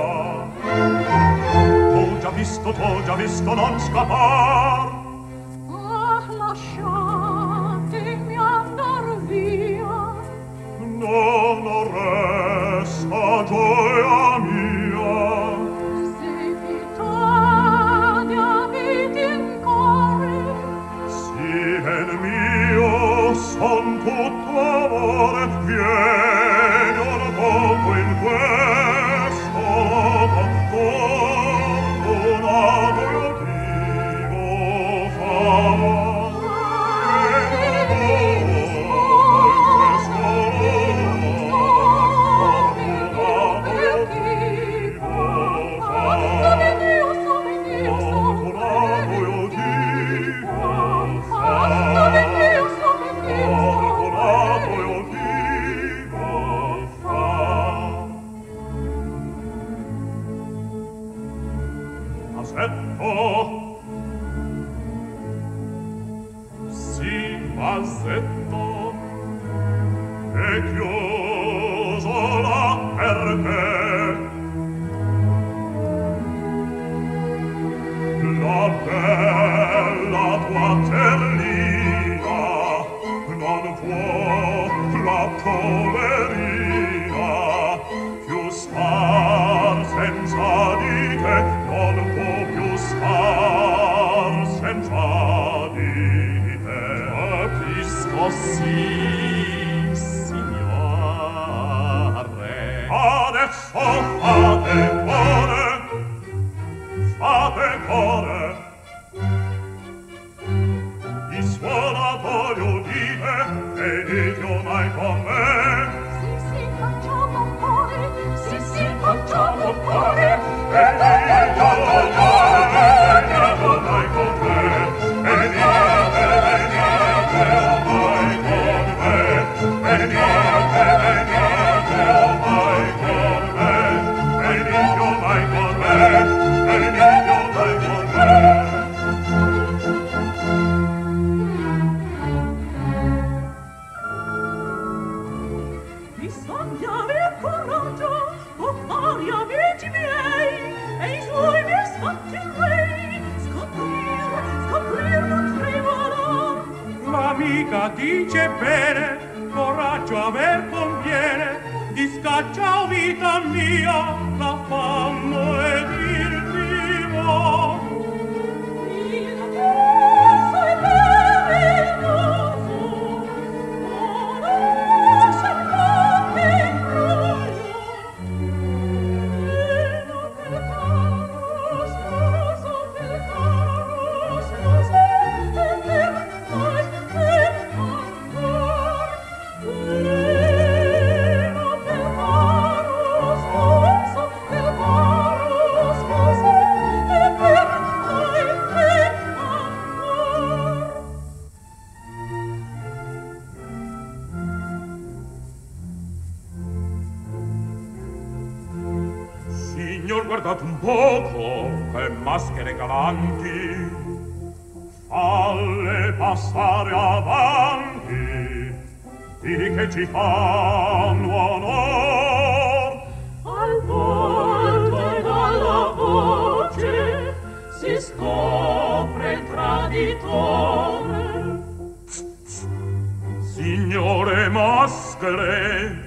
t'ho già visto, t'ho già visto non scappar. Ah, lasciatemi andar via. No, non resta gioia mia. Se pietà di avete in cuore, Si ben mio son tutto amore, vieni un poco in questo loco, fortunato io ti vo far. Vieni un poco in questo loco, fortunato io ti vo far. sono Dio, sono Dio, Fortunato io ti vo far. sono Dio, sono Dio, Fortunato io ti vo far. Masetto, sì, Masetto, è chiuso là per te. La bella tua terlina non può, la poverina, più star senza di te, non può più star senza di te. capisco, sì, signore. Adesso fate cuore, fate cuore, i suonatori udite e dite ormai con me. sì, sì, facciamo un cuore, sì, sì, facciamo un cuore, E dite ormai con me, e dite, venite ormai con me, e dite, venite ormai con me, e dite ormai con me. amica dice bene, coraggio aver conviene, di scaccia o vita mia, l'affanno ed il vivo. Il verso è meraviglioso, conoscer qualche imbroglio, e non per caro sposo, per caro sposo, e per noi e ancor, e non per caro sposo, per caro sposo, e per noi e ancor. Signor, guardate un poco, che maschere galanti, falle passare avanti, di che ci fanno onor. Al volto ed alla voce si scopre il traditore. Signore maschere,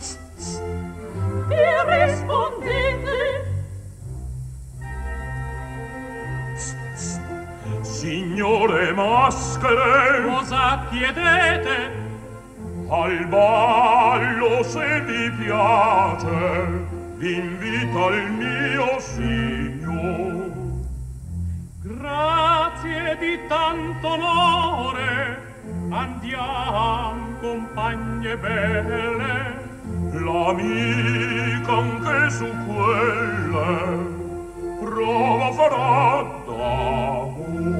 E rispondete, signore maschere, Cosa chiedete? al ballo se vi piace, v'invita il mio signor. Grazie di tanto onore, andiam, compagne belle. L'amica anche su quelle prova farà d'amor.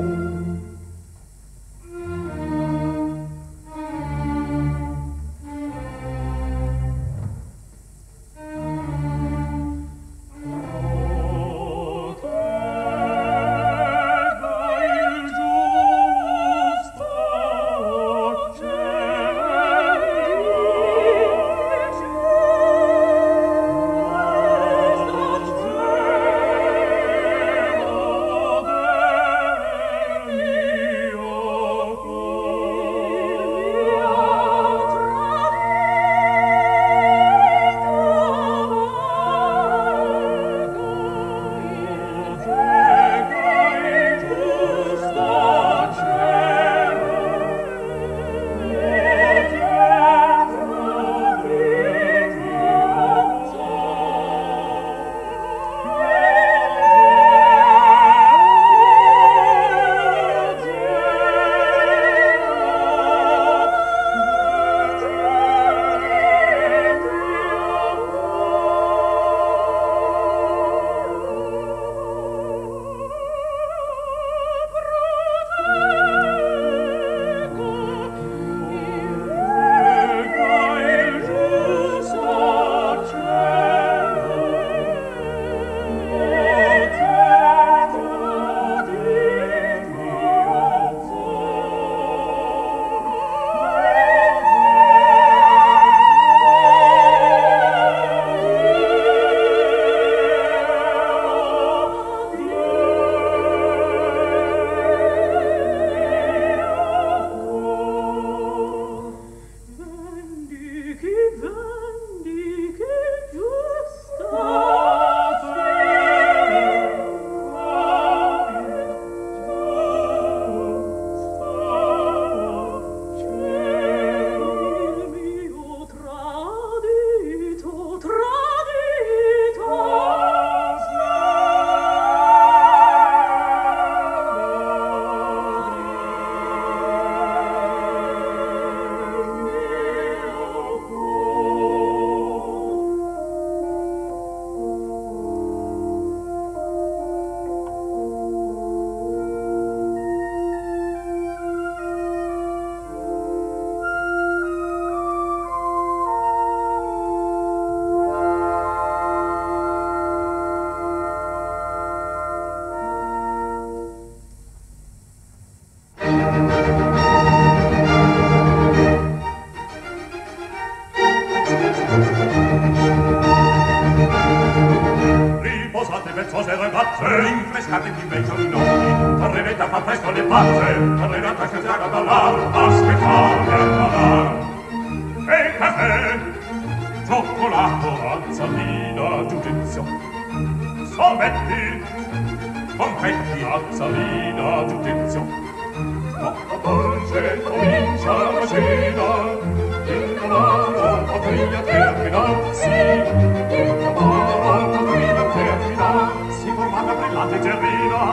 Riposate vezzose ragazze, rinfrescate più bei giorni, correvete a far presto le pazze, correvete a scazzare da là, aspettare a parlare. E il caffè, cioccolato, azzalina, giudizio. Sommetti, confetti, azzalina, giudizio. Poco dolce, comincia la cena, il cavallo potria terminarsi, il cavallo potria terminarsi, formata brillante gerrina.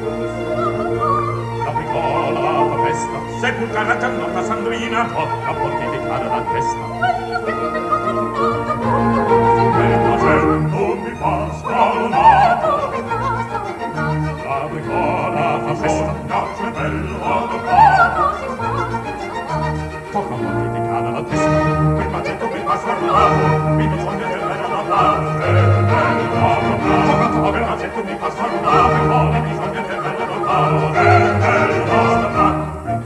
La piccola fa festa, sepulca la giannota Sandrina, tocca pontificare la testa. E la gente mi fa scalonata, la piccola fa festa, caccia e bello adoppato. Tocca pontificare la testa, quel macetto mi fa scalonata, mi bisogna che bella da parte, bella da parte. Tocca quel macetto mi fa scalonata, piccola bisogna che bella da parte, bella da parte.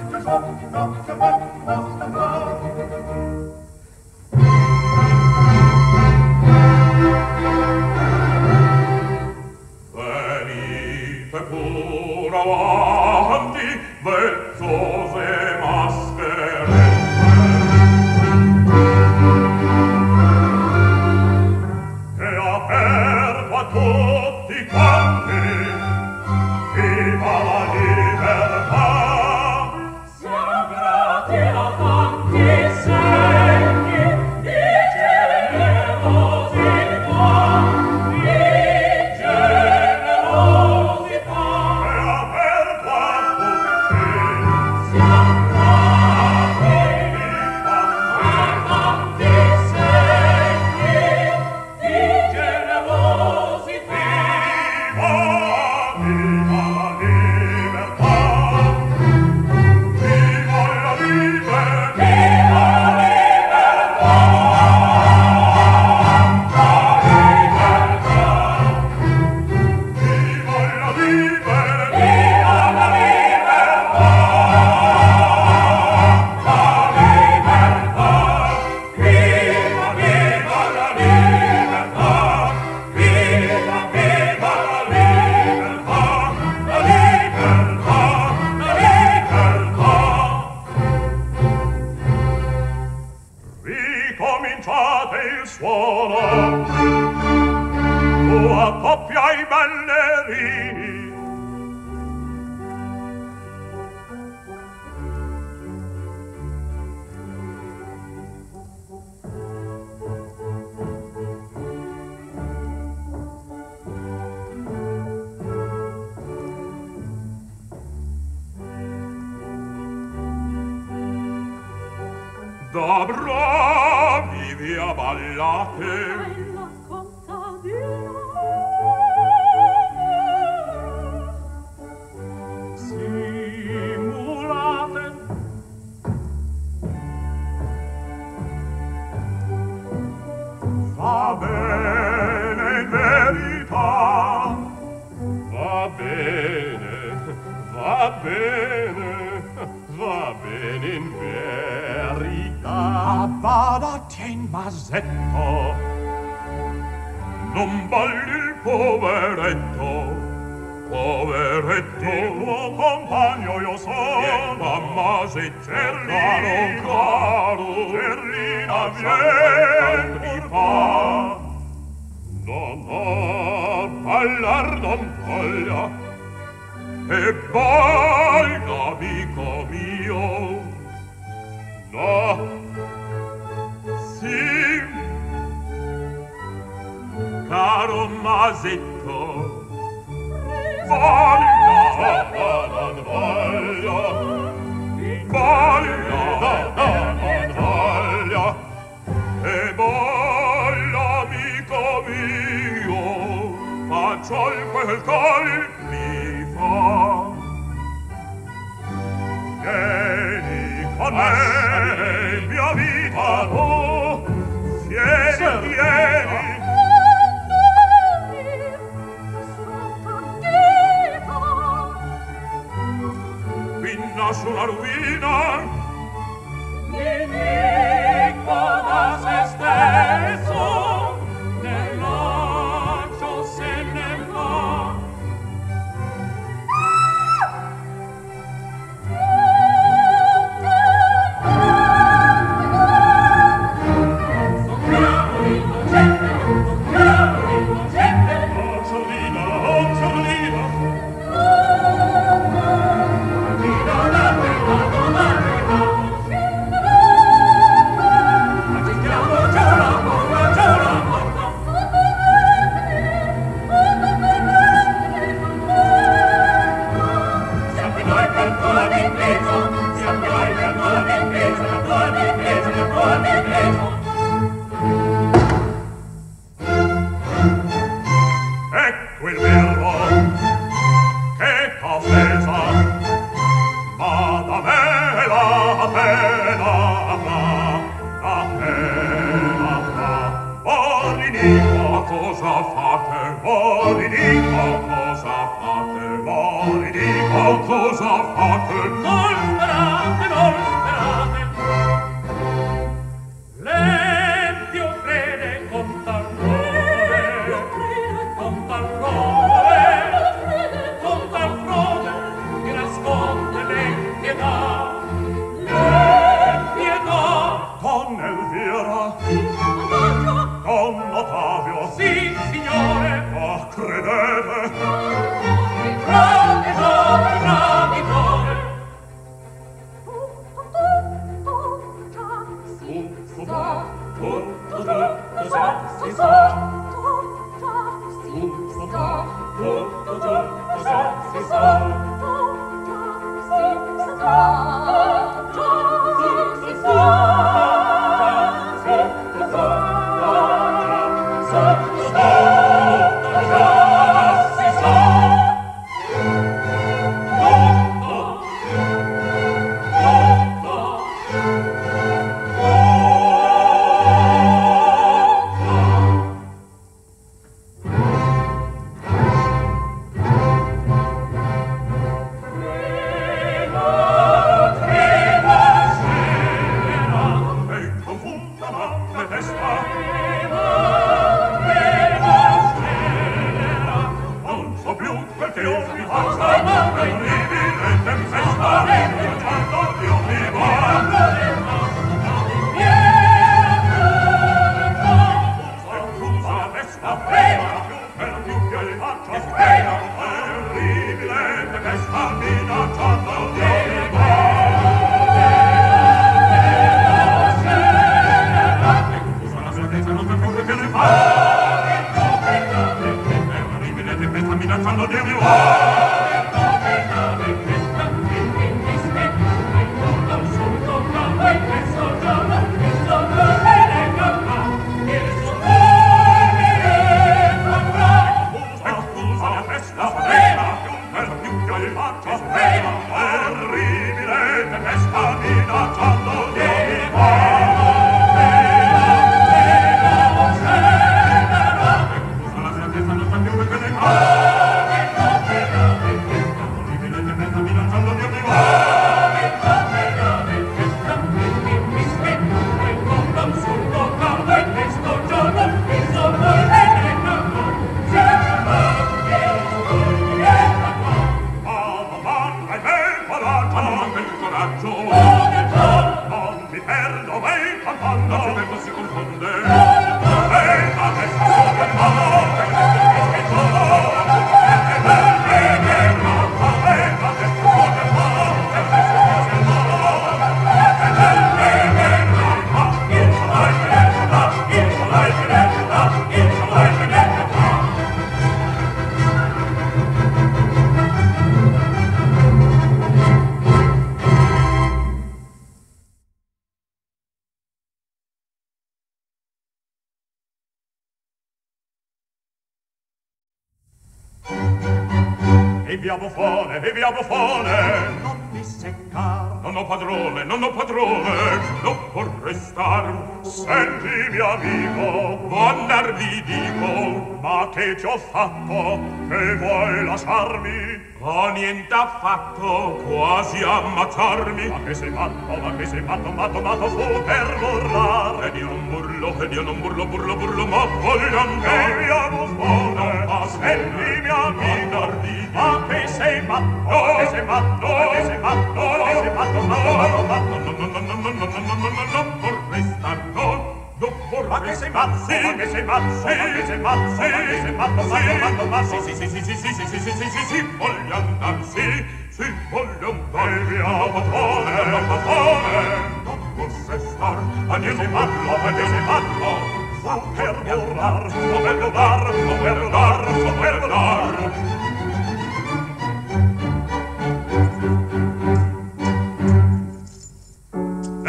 Venite pure avanti, vezzose mascherette, che aperto a tutti quanti, viva la libertà. Siamo grati a tanti segni di generosità, di generosità, e aperto a tutti. Siamo grati a tanti segni di generosità. Viva, viva la libertà. Viva la libertà. Viva la libertà. La libertà. Viva la libertà. Viva la libertà. La libertà. Viva, viva la libertà. Viva, viva la libertà. La libertà, la libertà. Ricominciate il suono, tu accoppia i ballerini. Da bravi via ballate, Bella contadina, simulate, va bene in verità, va bene, va bene, va bene in verità. Bada, tien masetto, non balli il poveretto, poveretto, il tuo compagno io sono. Vieni, mamma, se Cerlina, caro, Cerlina, vieni fa. No, no, ballar non voglia, e balla, amico mio. No, sì, caro masetto, balla, non voglio, balla, non voglio, e balla, amico mio, faccio il quel col mi fa. Vieni con me, mia vita, oh, vieni, vieni. Vi nasce una rovina, nemico da se stesso, nell'accio se ne va. pena avrà, la pena avrà. Morinico, cosa fate? Morinico, cosa fate? Morinico, cosa fate? Non sperate, non sperate. L'empio crede con terrore, con terrore, con terrore, che nasconde l'impietà. L'impietà. Don Elvira, Don Ottavio, Sì, signore. ah, credete? Traditore, traditore. E via buffone, e via buffone, non mi seccar. Non ho padrone, non ho padrone, non vorrei star. Senti, mio amico, Buon dar vi dico, ma che ti ho fatto che vuoi lasciarmi? ho niente affatto, quasi ammazzarmi. Ma che sei matto, ma che sei matto, matto, matto fu per burlare. Ed io non burlo, ed io non burlo, burlo, burlo, ma voglio andare. E via buffone, senti, mio amico, ma che sei matto, ma che sei matto, ma che sei matto, ma che sei matto, matto, matto, matto. No, no, no, no, no, no, no, no, no, no, non vorrei star, no, non vorrei Ma che sei mazzo, ma che sei mazzo, ma che sei mazzo, ma che sei matto, matto, matto, matto. Sì, sì, sì, sì, sì, sì, sì, sì, sì, sì, sì, voglio andar, sì, sì, voglio andar. E via buffone, buffone, Non posso star, ma che sei matto, ma che sei matto. Fu per burlar, fu per burlar, fu per burlar, fu per burlar.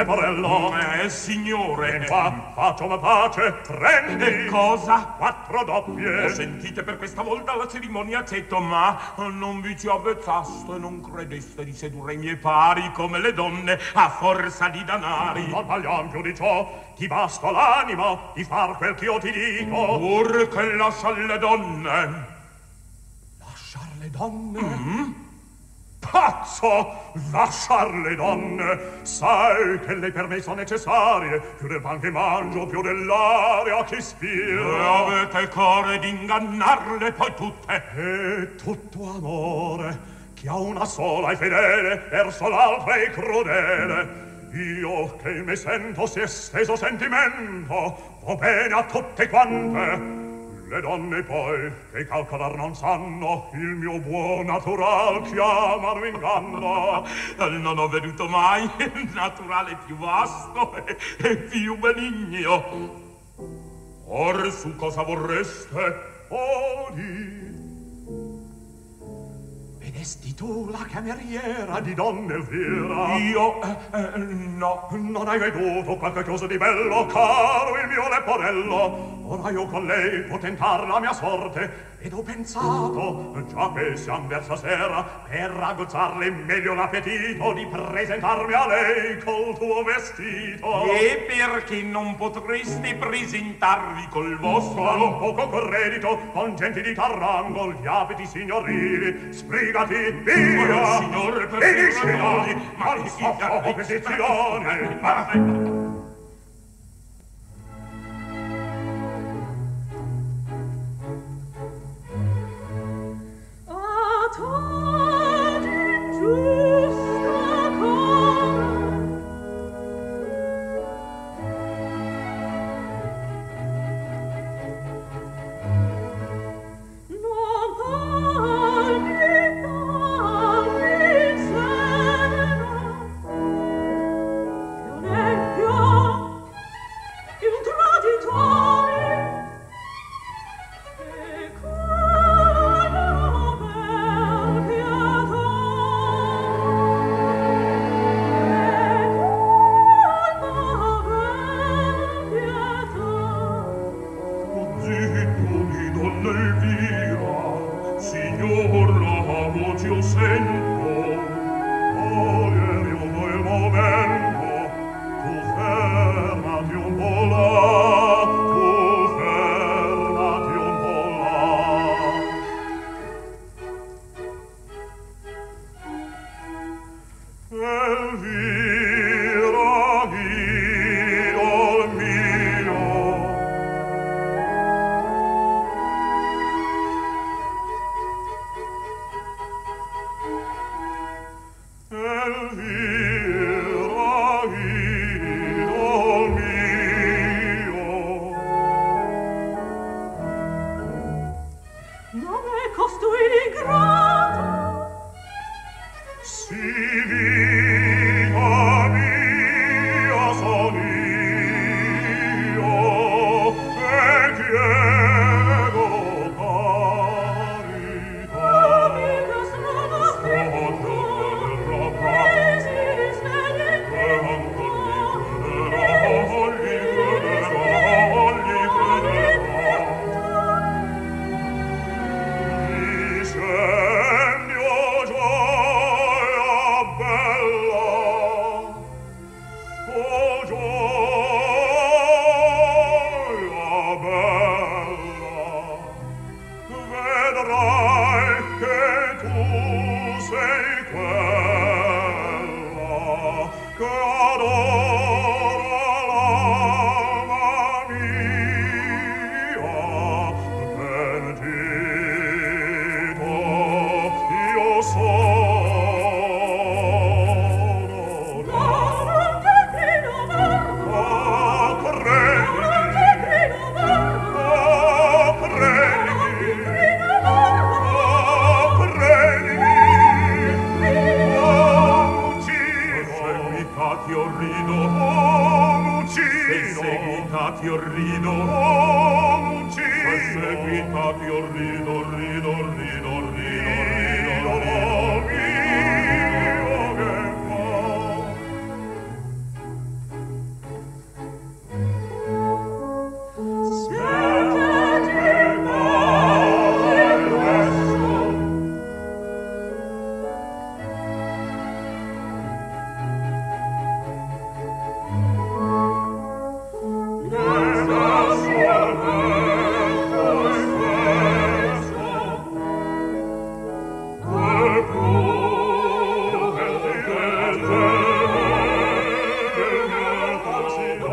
leporello. Eh, signore. Qua, facciamo pace, prendi. Che cosa? Quattro doppie. Ho sentite per questa volta la cerimonia accetto, ma non vi ci avvezzaste e non credeste di sedurre i miei pari come le donne a forza di danari. Non parliamo più di ciò. Ti basta l'anima di far quel che io ti dico. Pur che lascia le donne. Lasciar le donne? Mm-hmm. Pazzo! Lasciar le donne! Sai che le per me sono necessarie, più del pan che mangio, più dell'aria che spiro. E avete core di ingannarle poi tutte. E tutto amore, che a una sola è fedele, verso l'altra è crudele. Io che me sento si esteso sentimento, vo bene a tutte quante. Le donne poi, che calcolar non sanno, il mio buon natural chiamano inganno. Non ho veduto mai il naturale più vasto e, e più benigno. Or su cosa vorreste? Oh, di. Vedesti tu la cameriera di donna Elvira? Io? Eh, eh, no. Non hai veduto qualche cosa di bello, caro il mio leporello? Ora io con lei può tentar la mia sorte, ed ho pensato, già che siam verso sera, per ragguzzarle meglio l'appetito, di presentarmi a lei col tuo vestito. E perché non potresti presentarvi col vostro? Con poco credito, con genti di Tarango, gli abiti signorili, sbrigati, via! Ma, signore, per finisci, ragioni, ma non so competizione! Ma...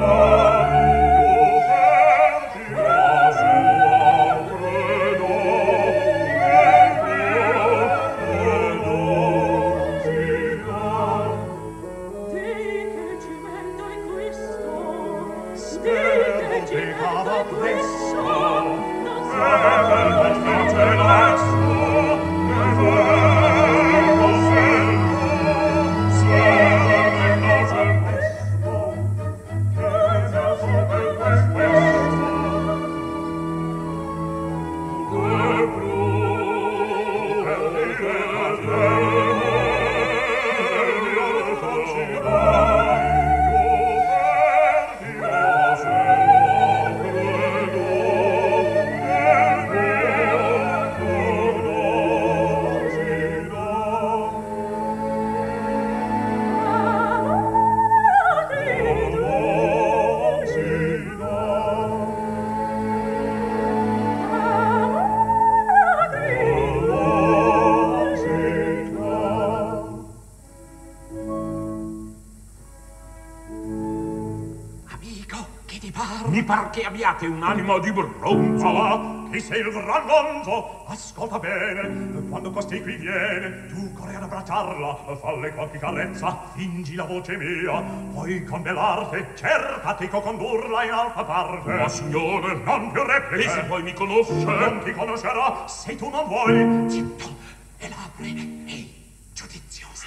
Che abbiate un'anima di bronzo. Ah, chi sei il gran Lonzo? Ascolta bene, quando costei qui viene, tu corri ad abbracciarla, falle qualche carezza, fingi la voce mia, poi con bell'arte cercati co-condurla in alta parte. Ma signore, non più repliche. E se poi mi conosce? Non ti conoscerà, se tu non vuoi. Zitto, e l'apri, ehi, giudiziosa.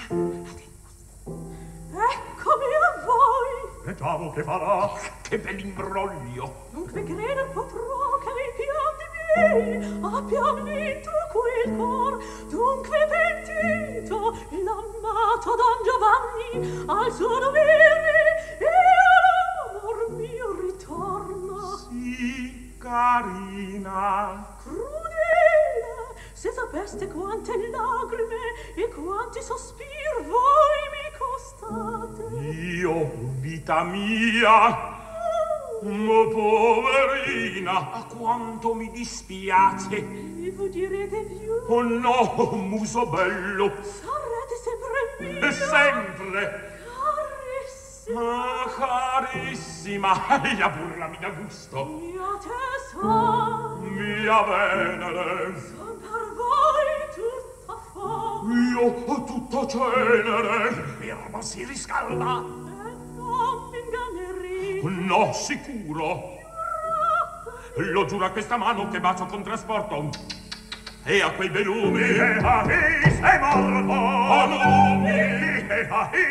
Eccomi a voi. Vediamo che farà. Che bell'imbroglio. Dunque credere potrò che nei pianti miei abbia vinto quel cor. Dunque pentito l'amato Don Giovanni al suo dovermi e all'amor mio ritorna. Sì, carina. Crudele, se sapeste quante lagrime e quanti sospir voi mi costate. Io, vita mia, ma poverina, a quanto mi dispiace. E voi direte più? Oh no, muso bello. Sarete sempre mia. E sempre. Carissima. Ah, carissima. Ella burlami da gusto. Mia tesoro. Mia venere. Son per voi tutta fuoco. Io tutta cenere. Il verbo si riscalda. E non mi ingannerì. No, sicuro. Lo giuro a questa mano che bacio con trasporto. E a quei belumi. E a chi sei morto? A lumi. E a chi?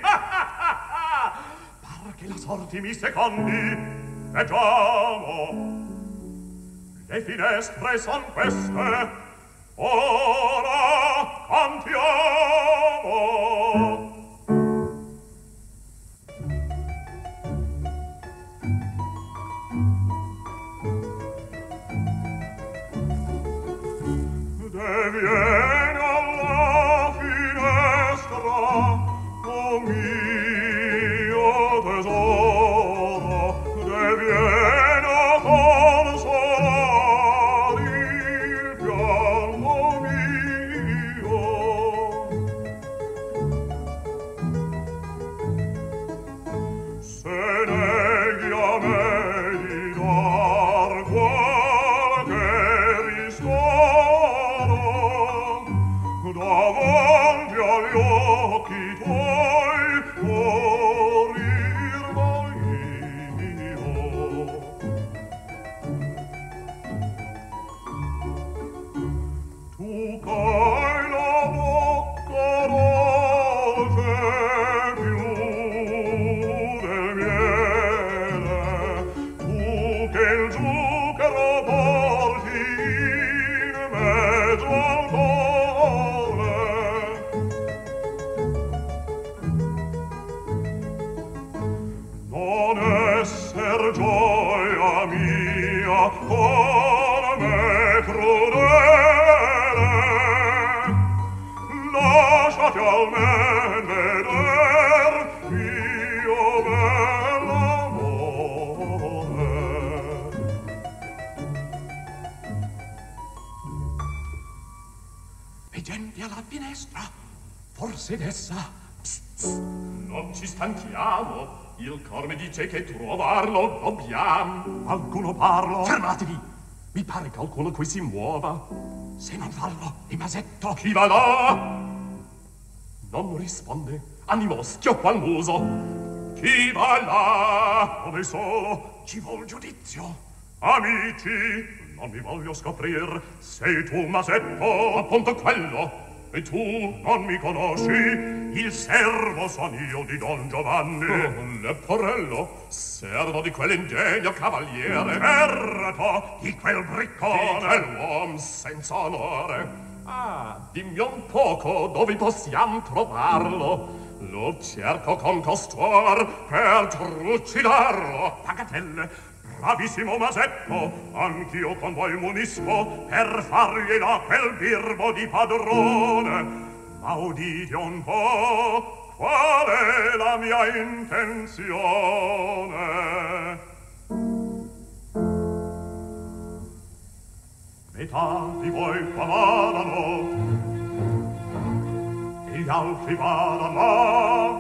Par che la sorti mi secondi. Leggiamo. Le finestre son queste. Ora cantiamo. Viene alla finestra, oh mio tesoro, de viene a consolare il pianto mio. Se neghi a me di dar qualche ristoro, davanti agli occhi tuoi morir voglio. Tu c'hai la bocca dolce più del miele, tu che il zucchero porti in mezzo al cuore. Non esser gioia mia con me crudele, lasciati almen veder mio bell'amore. Veggenti alla finestra, forse d'essa. Psst, psst. Non ci stanchiamo. Il cor mi dice che trovarlo dobbiamo. Qualcuno parlo? Fermatevi! Mi pare che qualcuno qui si muova. Se non fallo, il masetto. Chi va là? Non risponde. Animo, schioppa al muso. Chi va là? Come solo? Ci vuol giudizio. Amici, non mi voglio scoprir. Sei tu, masetto? Appunto quello. E tu non mi conosci? Il servo son io di Don Giovanni. Oh, leporello, servo di quell'ingegno cavaliere. Certo, di quel briccone. Di quell'uom senza onore. Ah, dimmi un poco dove possiamo trovarlo. Lo cerco con costoro per trucidarlo. Pagatelle. Bravissimo masetto, anch'io con voi munisco per fargli là quel birbo di padrone. Ma udite un po' qual è la mia intenzione. Metà di voi qua vadano e gli altri vadano là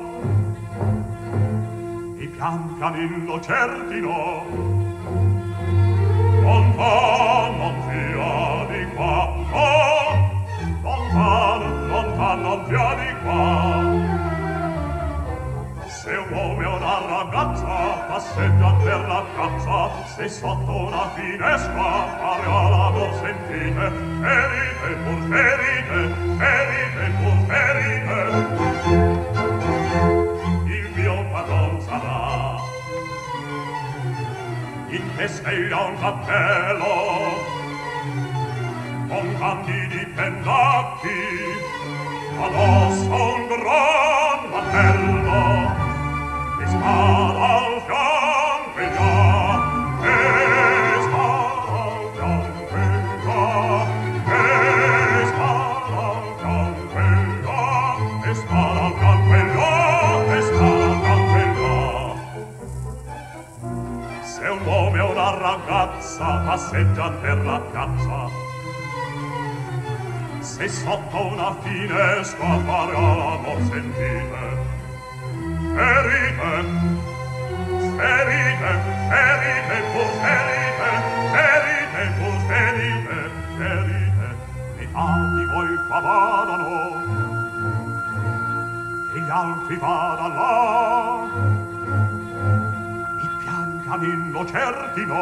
e pian pianino cerchino. Lontan, non via di qua, oh! Lontan, lontan, non via di qua. Se un uomo e una ragazza passeggian per la piazza, se sotto una finestra pare l'amor sentite, ferite pur ferite, ferite pur ferite. Il mio padron sarà in testa un cappello con candidi pennacchi addosso un gran mantello e spada al fianco e già e spada al fianco e già e spada al fianco e già e spada al fianco e già e spada al fianco e già. Se un uomo e una ragazza passeggian per la piazza, se sotto una finestra appare l'amor sentite, ferite, ferite, ferite, pur ferite, ferite, pur ferite, ferite, metà di voi qua vadano e gli altri vadano là. Cammino cerchino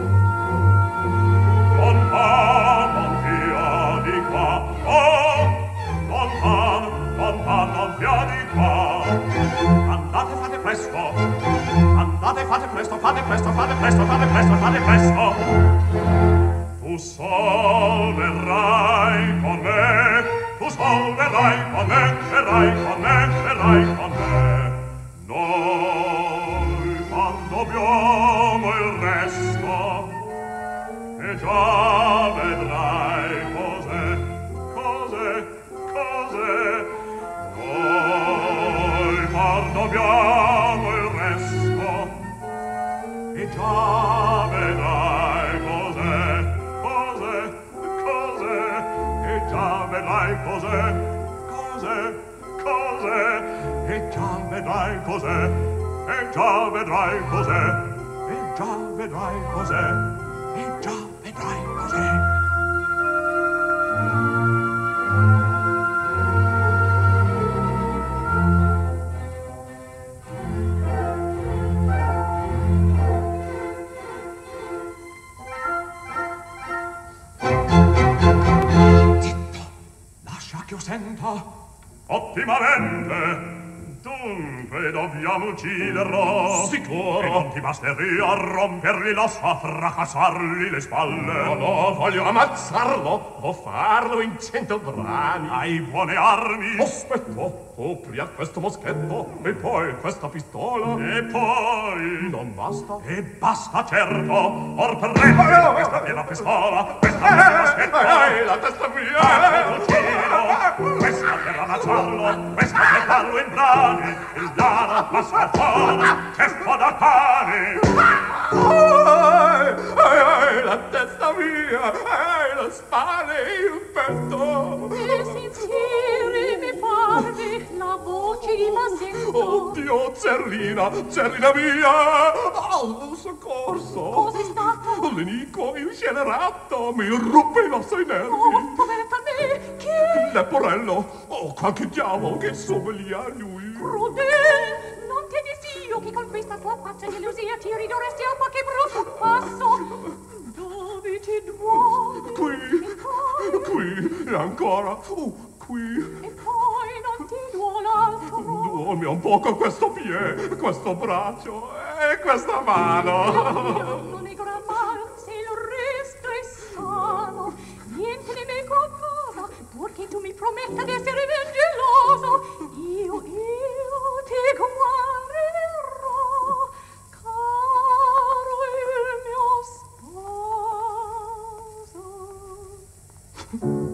lontan, non via di qua, oh! Lontan, lontan, non via di qua. Andate, fate presto, andate, fate presto, fate presto, fate presto, fate presto, fate presto. Tu sol verrai con me, tu sol verrai con me, verrai con me, verrai con me. Noi quando abbiamo il resto, e già vedrai cos'è, cos'è, cos'è. Noi quando abbiamo il resto, e già vedrai cos'è, cos'è, cos'è. E già vedrai cos'è, cos'è, cos'è. E già vedrai cos'è, e già vedrai cos'è, e già vedrai cos'è, e già vedrai cos'è. Zitto, lascia che io senta. Ottimamente. Dunque dobbiamo ucciderlo. Sicuro. E non ti basteria rompergli l'osso a fracassargli le spalle. No, no, voglio ammazzarlo o farlo in cento brani. Hai buone armi? Aspetta, opria questo moschetto e poi questa pistola. E poi? Non basta? E basta certo. Or prendi questa è la pistola, questa è la moschetto. Ehi, la testa mia! Questa per ammazzarlo, questa per farlo in brani. Il dado, la scarpona, che fa da cane. Ehi, ehi, la testa mia! Ehi, la spalla e il petto! E sintieri mi parve la voce che di pazienza. Oddio, Zerlina, Zerlina mia! Oh, soccorso! Cosa è stato? L'inico, il sceneratto, mi ruppe i nostri nervi. Oh, poveretta me, chi? Il leporello, oh, qualche diavolo che somiglia a lui. Crudel, non ti desio che con questa tua pazza gelosia ti ridurresti a qualche brutto passo. Dove ti duole? Qui, qui, e ancora, oh, qui. E poi non ti duole altro? Duole un poco questo piede, questo braccio e questa mano. Non è gran mal se il resto è sano. Niente di me qualcosa, purché tu mi prometta di essere ben geloso. Io, io ti guarirò, caro il mio sposo.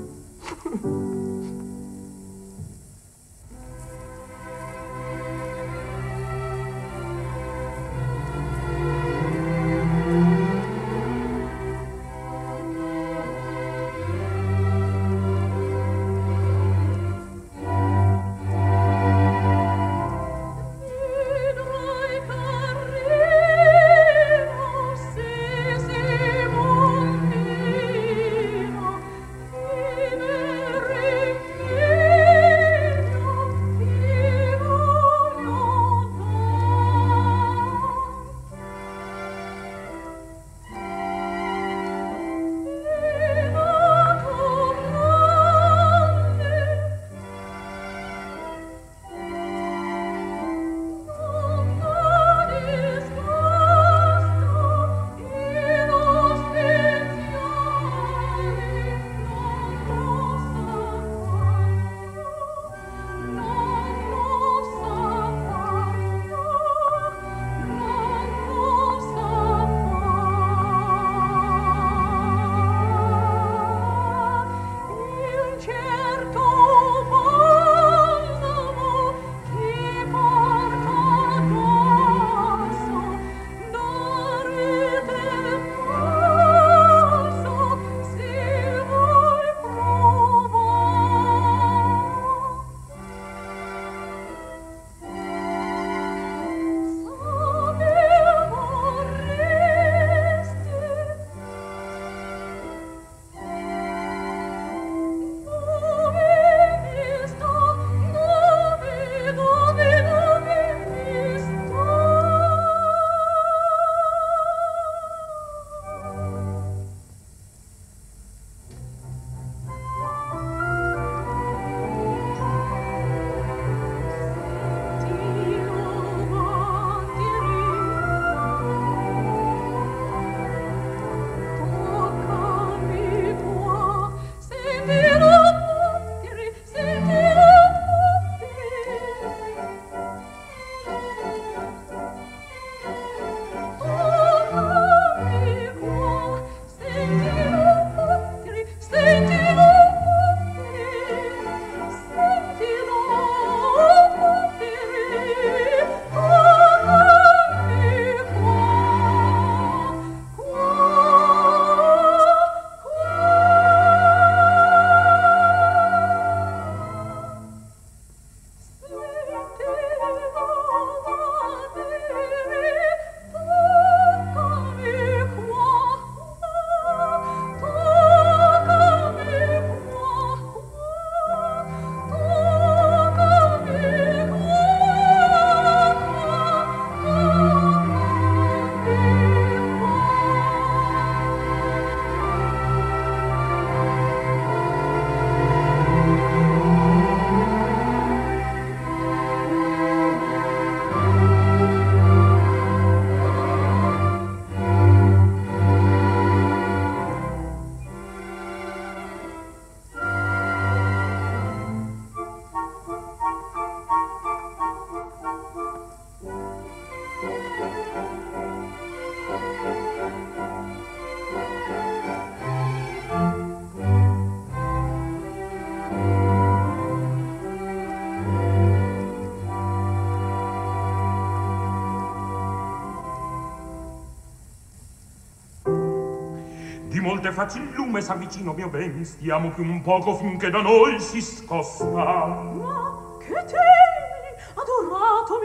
Di molte facce il lume s'avvicino mio ben, stiamo qui un poco finché da noi si scosta. Ma che temi?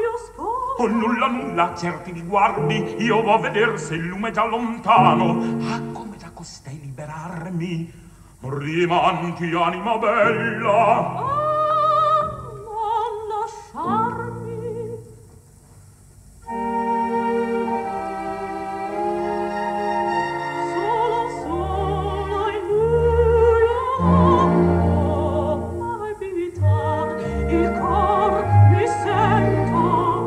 mio sposo. Oh, nulla, nulla, certi di guardi, io vo' vedere se il lume è già lontano. Ah, come da costei liberarmi? Rimanti, anima bella. Ah, non lasciarmi. Sola, sola in nulla, abitar il cor mi sento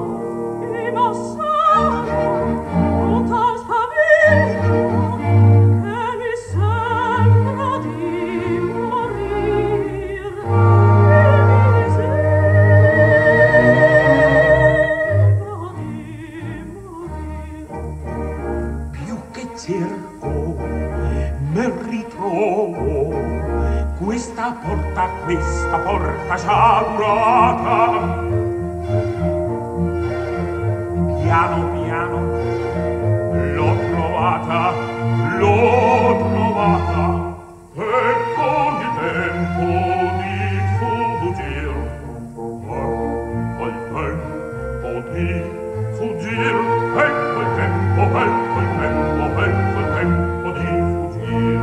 immassare un tal spavento che mi sembra di morir, mi sembra di morir. Più che cerco, me ritrovo questa porta, questa porta sciagurata. Piano piano l'ho trovata, l'ho trovata, e con il tempo di fuggir, ecco il tempo di fuggir, ecco il tempo, ecco il tempo, ecco il tempo di fuggir.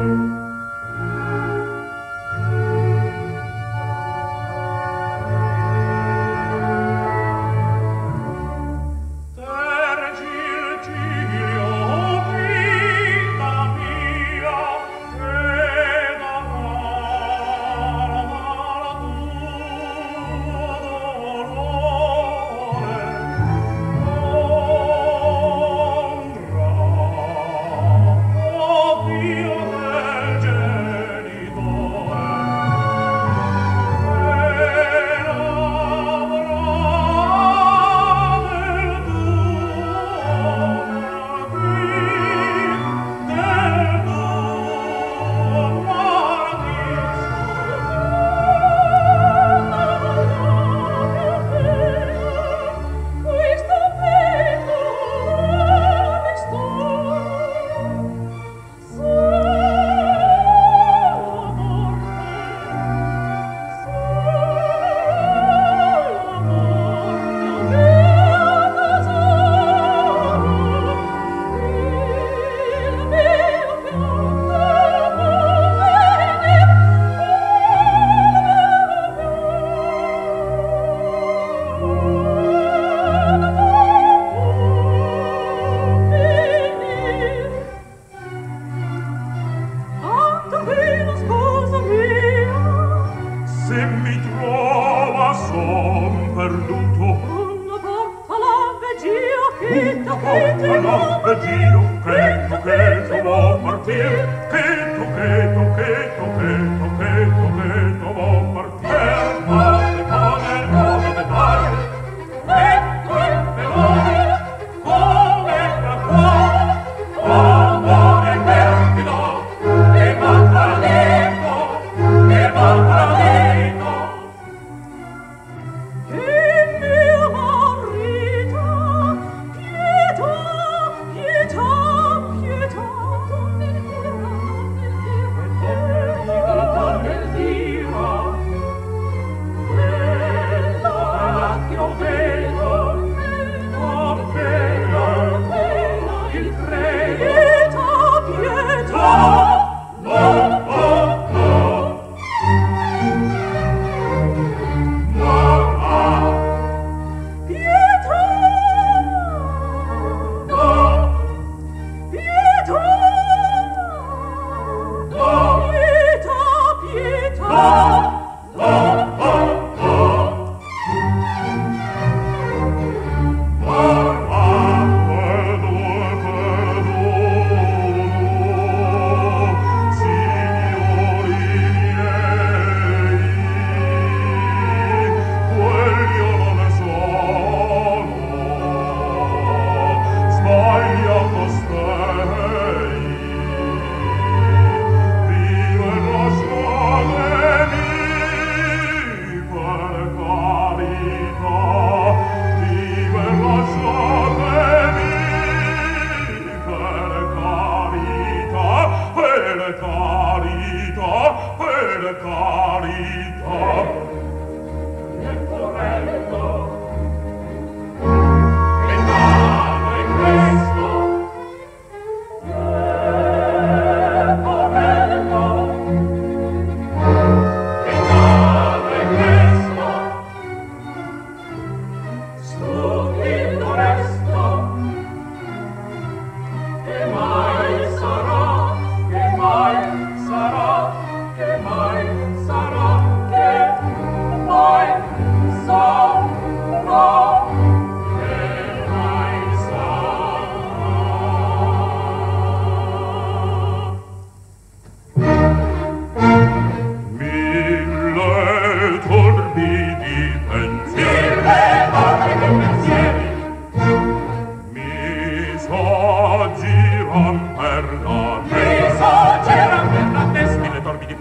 Pietà, pietà, pietà,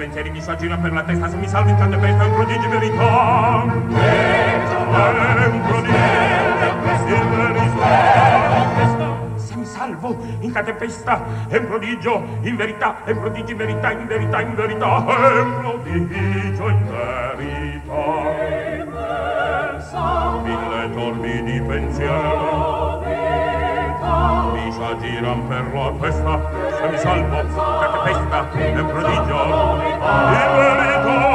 pensieri mi s'aggira per la testa, se mi salvi in tante peste è un prodigio verità. È un prodigio verità. Se mi salvo in tante peste è un prodigio in verità, è un prodigio in verità, in verità, in verità, è un prodigio in verità. Mille torbidi pensieri mi s'aggiran per la testa, se mi salvo in tante peste è un prodigio in verità.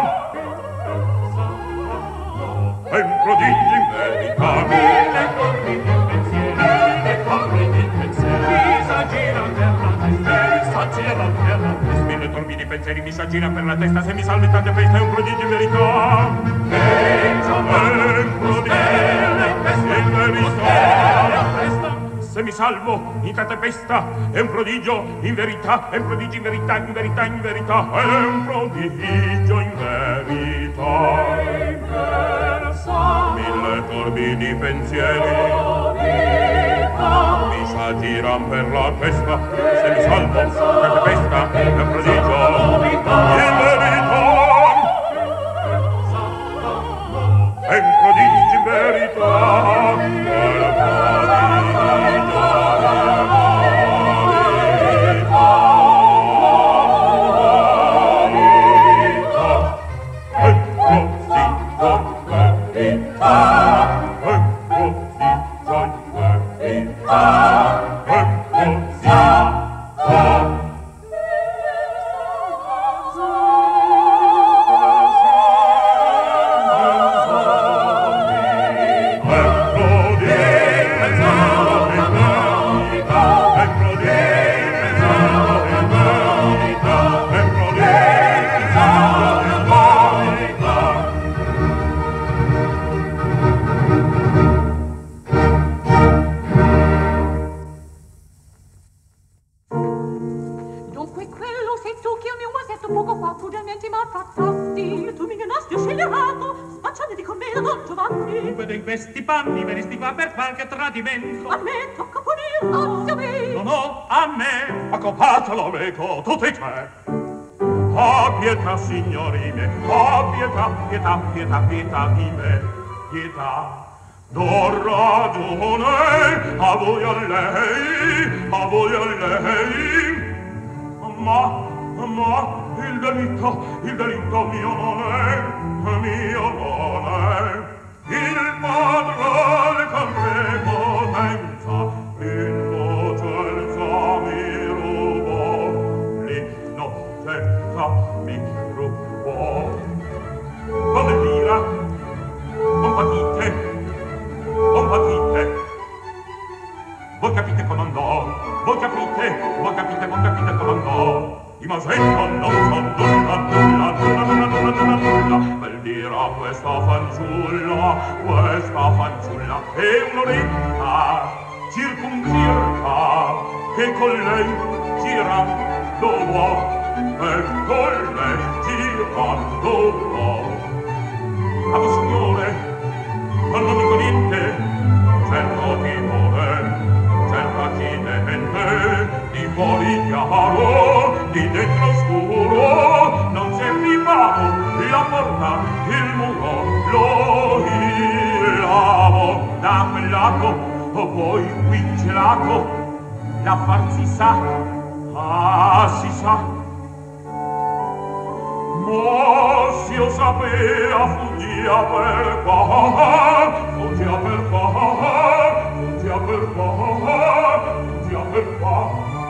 È un prodigio in verità. Mille torbidi pensieri, mille torbidi pensieri mi s'aggiran per la testa, mi s'aggiran per la testa. Mille torbidi pensieri mi s'aggiran per la testa, se mi salvo in tante peste è un prodigio in verità. È un prodigio in verità. Se mi salvo in tante peste è un prodigio in verità, è un prodigio in verità, in verità, in verità, è un prodigio in verità. Mille torbidi pensieri mi s'aggiran per la testa, se mi salvo in tante peste è un prodigio in verità. È un prodigio in verità. È un l'amico, tu sei c'è. Ah, pietà, signori miei, ah, pietà, pietà, pietà, pietà di me, pietà. Do ragione a voi a lei, a voi a lei. Ma, ma, il delitto, il delitto mio non è, mio non è. Il padrone con prepotenza, innocenza mi rubò, l'innocenza mi rubò. Con l'ira, compatite, compatite. Voi capite come andò, voi capite, voi capite, voi capite come andò. Di Masetto non so nulla, nulla, nulla, nulla, nulla, nulla, nulla. Bel dirà questa fanciulla, questa fanciulla è un'oretta circumcirca che con lei girando vuò, e con lei girando vuò. A voi signore, ma non dico niente, certo timore, certo accidente, di fuori chiaro, di dentro scuro, non c'è riparo, la porta, il muro, lo ilavo, da quel lato, poi qui gelato, la far si sa, ah si sa. Ma s'io sapea fuggia per qua, fuggia per qua, fuggia per qua, fuggia per qua.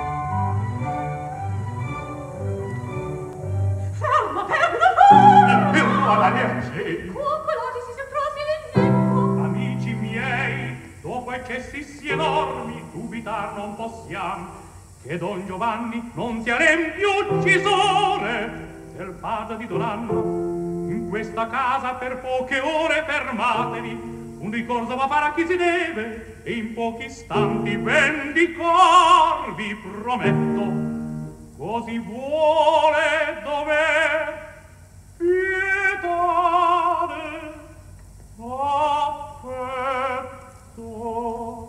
Ferma, ferma! Ferma la legge! Coccolati si sentro silenzio. Amici miei, dopo eccessi enormi, dubitar non possiamo che Don Giovanni non sia l'empio uccisore del padre di Don Anno. In questa casa per poche ore fermatevi, un ricorso va fare a chi si deve, e in pochi istanti vendicarvi prometto. Così vuole dov'è pietade affetto.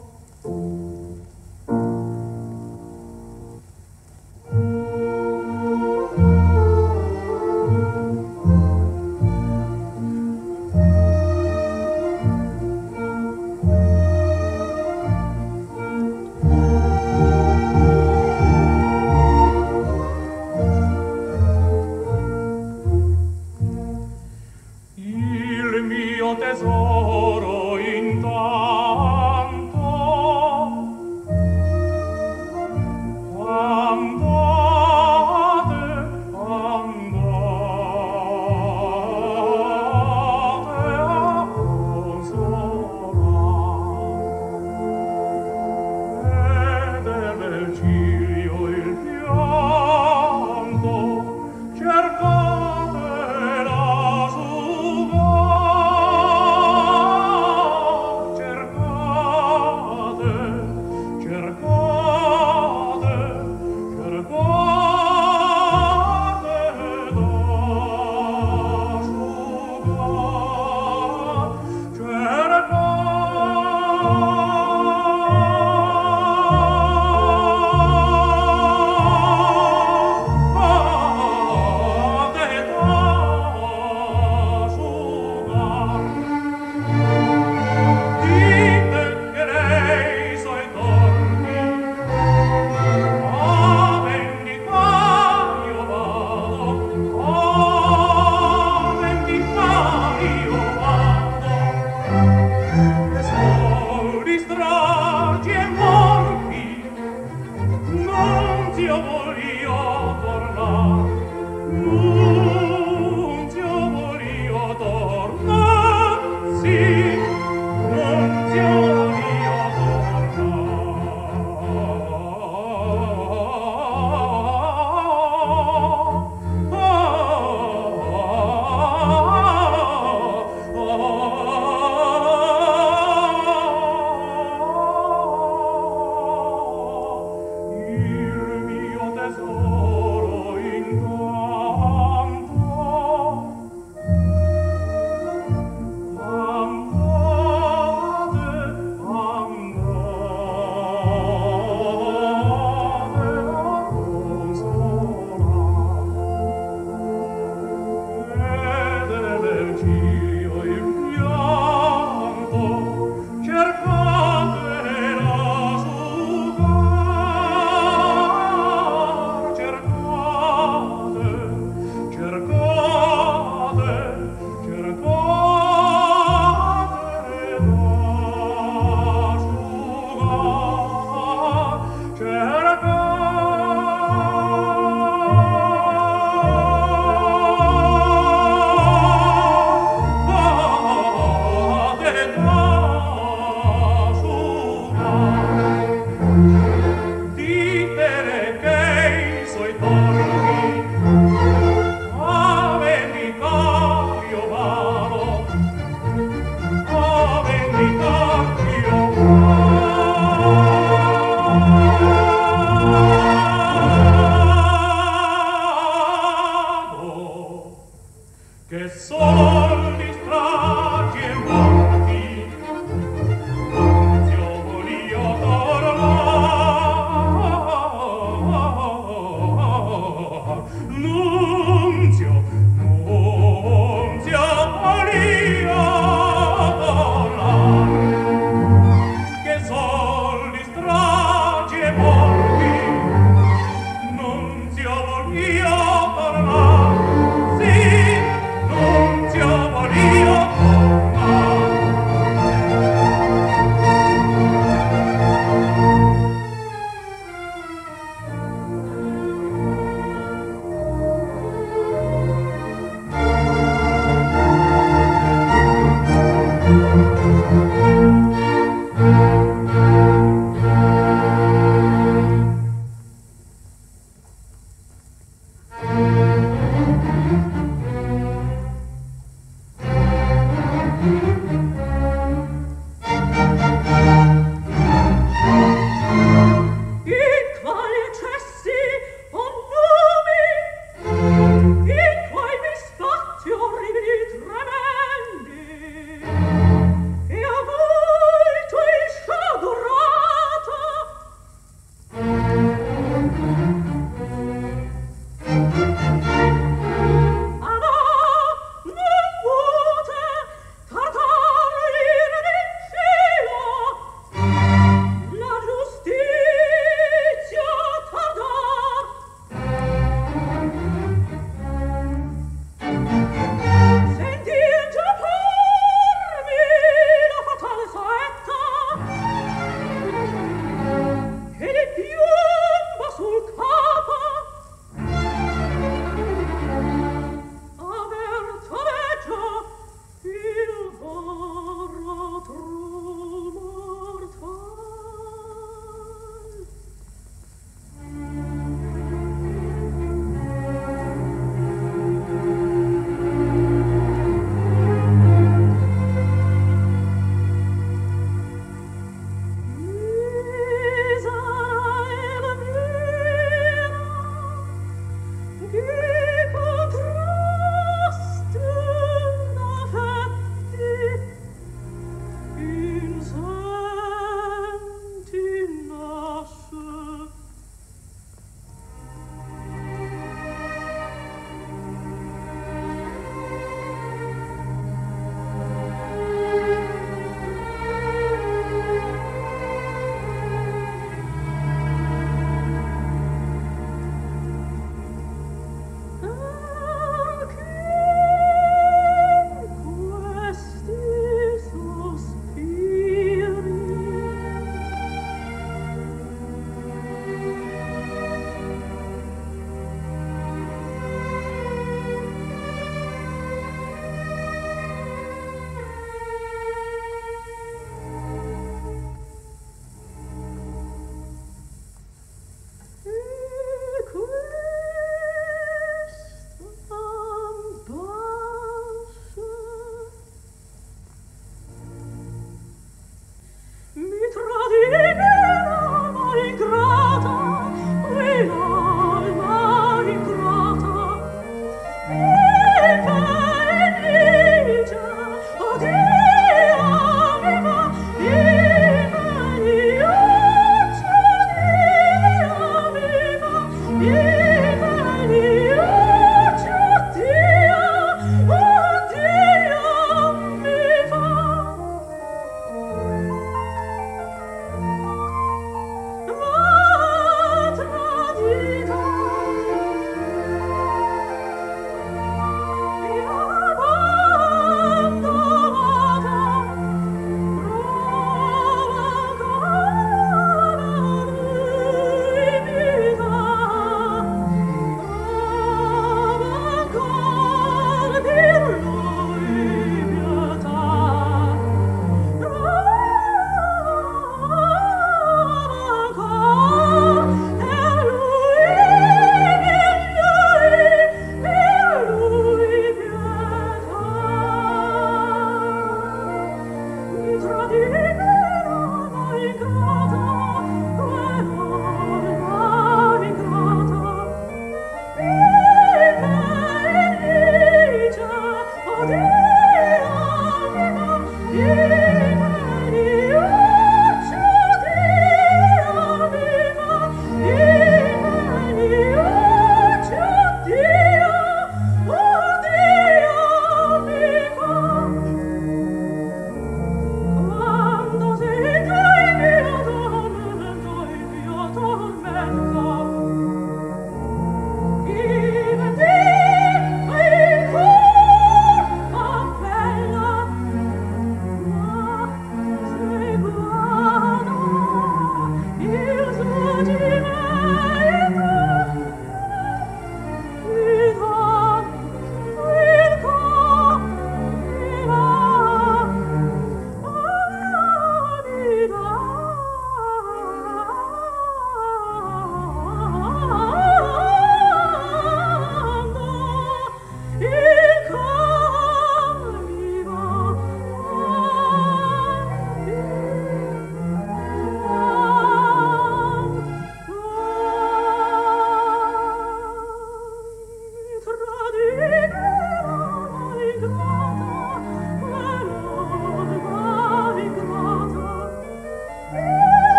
Questi sospiri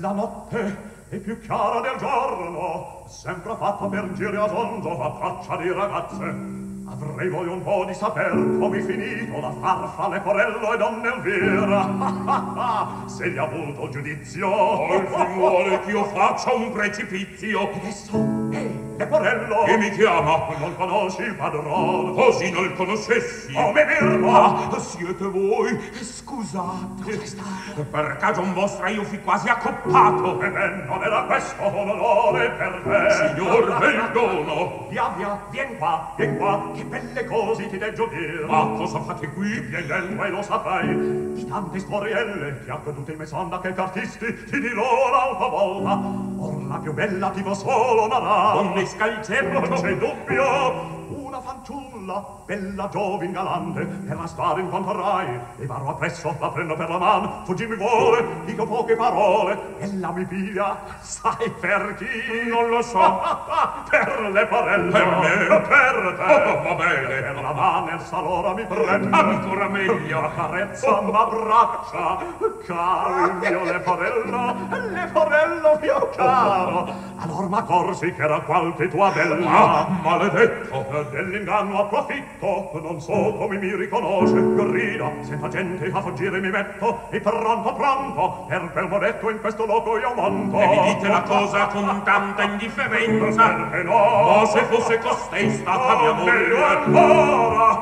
la notte è più chiara del giorno, sempre fatta per giri a sonzo a traccia di ragazze. Avrei voglia un po' di saper come è finito la farfa, Leporello e Donna Elvira. Se gli ha avuto giudizio, il fin vuole che io faccia un precipizio. Adesso, eh, Leporello, che mi chiama? Non conosci il padrone? Così non il conoscessi. Come Mirmo? Ah, siete voi? Scusate, cosa è stato? Per cagion vostra io fui quasi accoppato. E ben, non era questo un onore per te. Signor, perdono. Via, via, vien qua, vien qua, che belle cose ti deggio dir. Ma cosa fate qui? Vien dentro e lo saprai. Di tante storielle che accadute in me sonda che cartisti ti dirò l'altra volta. Or la più bella ti vo solo narrare. Donne scalzerro. Non c'è dubbio. Una fanciulla, bella giovin galante, per la strada incontrerai, e varo appresso, la prendo per la man, fuggi mi vuole, dico poche parole, ella mi piglia, sai per chi? Non lo so. Per le parelle. Per me? Per te. Oh, va bene. Per la man e salora mi prende. Ancora meglio. La carezza m'abbraccia, caro il mio leporello, leporello mio caro. Allora m'accorsi che era qualche tua bella. Ah, maledetto. Dell'inganno approfitto, non so come mi riconosce, grida, senta gente a fuggire mi metto, e pronto pronto, per quel monetto in questo loco io monto. E mi dite la cosa con tanta indifferenza? Perché no? Ma se fosse costei stata mia moglie. Allora!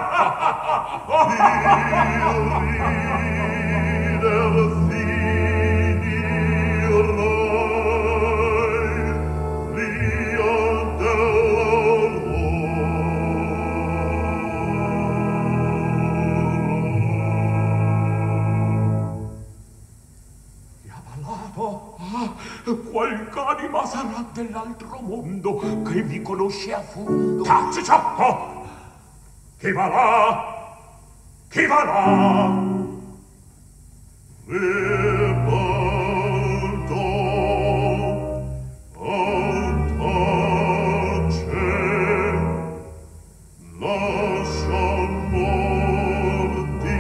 Qualc'anima sarà dell'altro mondo che vi conosce a fondo. Taci ciocco! Chi va là? Chi va là? E volto altace lascia morti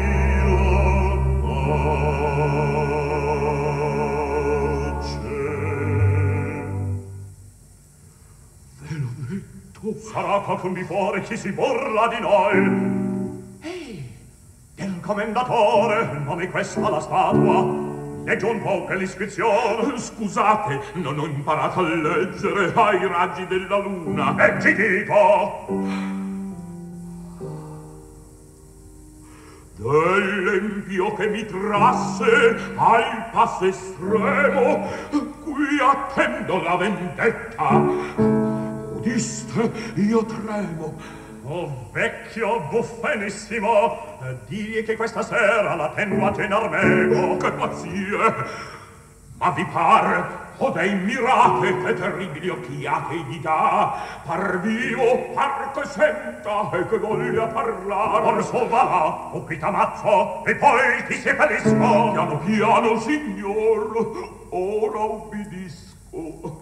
sarà qualcun di fuori chi si burla di noi. Ehi, del commendatore, non è questa la statua? Leggo un po' che l'iscrizione. Scusate, non ho imparato a leggere ai raggi della luna. E ti dico, dell'empio che mi trasse al passo estremo, qui attendo la vendetta. Udiste, io tremo. Oh, vecchio buffenissimo, digli che questa sera la tengo a Genarmego. Che pazzie! Ma vi pare, o dei mirate, che terribili occhiate gli dà, par vivo, par che senta e che voglia parlare. Orso va, o qui t'ammazzo, e poi ti seppellisco. Piano piano, signor, ora ubbidisco.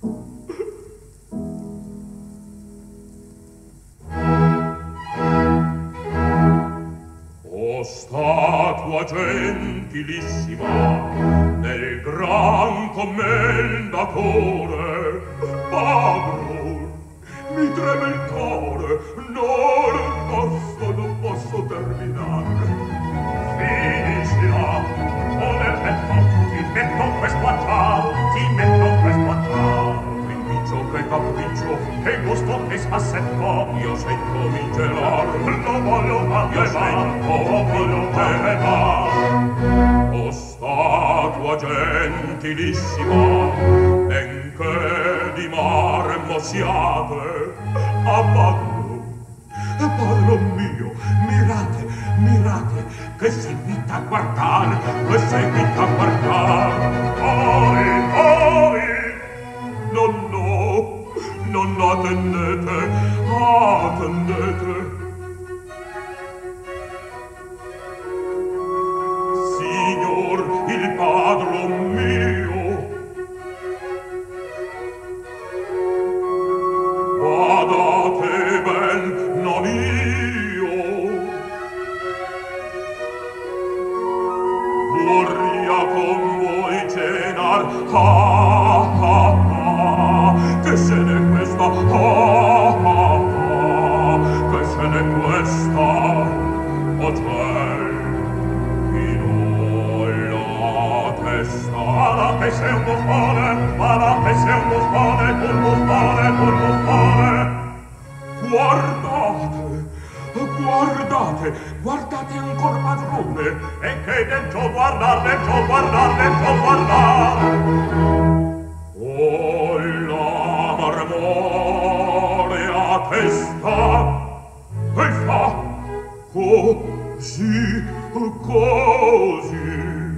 O statua gentilissima del gran commendatore, padron, mi treme il cuore, non posso, non posso terminare. Finiscila, o nel letto, ti metto questo acciar, ti metto questo acciar. Capriccio, che capriccio, che gusto, che spassetto, io sento mi gelar, lo voglio fare io sento, lo voglio fare o statua gentilissima, benché di marmo siate, a padron, padron mio, mirate, mirate, che si invita a guardar, che si invita a guardar. Ori, ori, no, no, non attendete, attendete. Signor, il padron mio, badate ben, non io, vorria con Ah, ah, ah, che scena è questa? Ah, ah, ah, che scena è questa? Oh ciel, chi non la testa? Ala che sei un buffone, ala che sei un buffone, un buffone, un buffone. Guardate, guardate, guardate ancor padrone. E che dentro guardar, dentro guardar, dentro guardar. Oh, la marmorea testa, e fa così, così.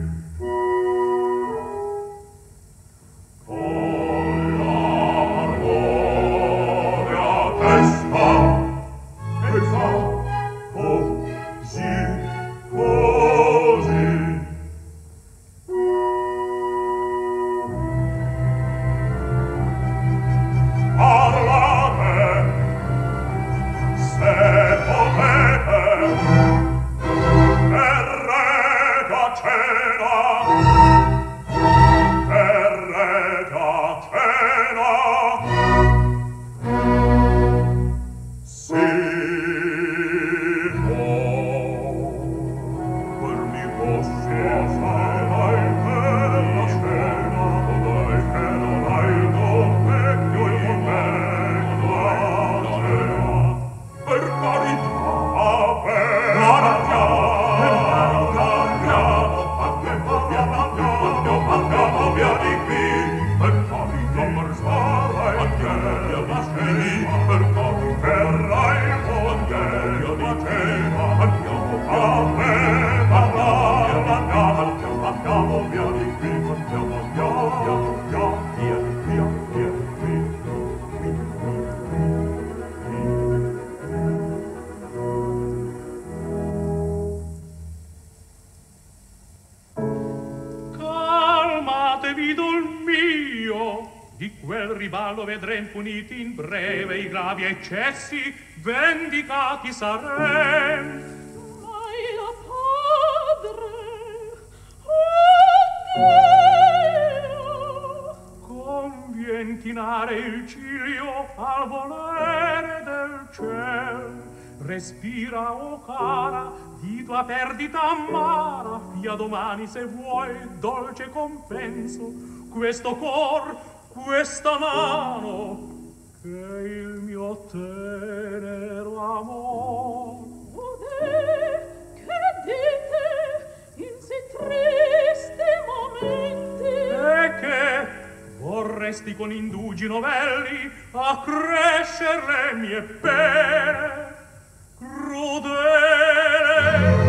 Vedrem puniti in breve i gravi eccessi, vendicati sarem. Ma io padre, oh Dio, convien chinare il ciglio al volere del ciel. Respira, o cara, di tua perdita amara, fia domani se vuoi dolce compenso, questo cor, questa mano, che il mio tenero amor. Ode, che dite in si tristi momenti? E che vorresti con indugi novelli accrescer le mie pene crudele.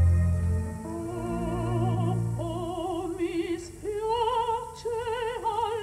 Oh, mi spiace al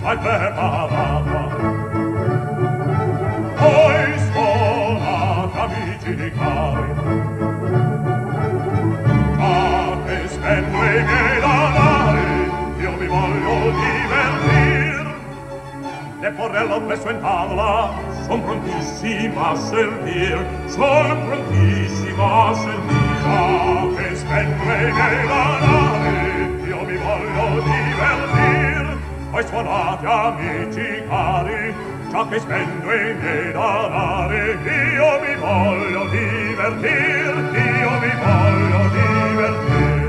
al preparata. Poi suonate amici cari, già che spendo i miei danari, io mi voglio divertir. Le porrello presso in tavola, son prontissima a servir, son prontissima a servir. Già che spendo i miei danari, io mi voglio divertir. Poi suonate amici cari, già che spendo i miei danari, io mi voglio divertir, io mi voglio divertir.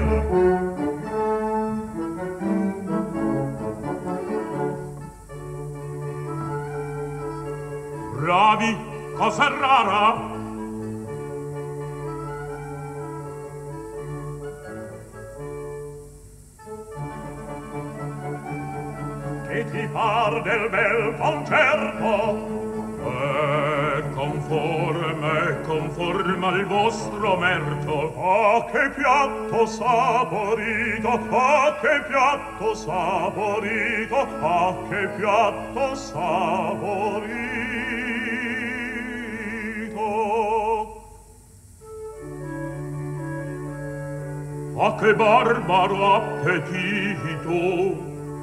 Bravi, cosa rara? Che ti par del bel concerto? È conforme, conforme al vostro merto. Ah, che piatto saporito, ah, che piatto saporito, ah, che piatto saporito. Ah, che barbaro appetito!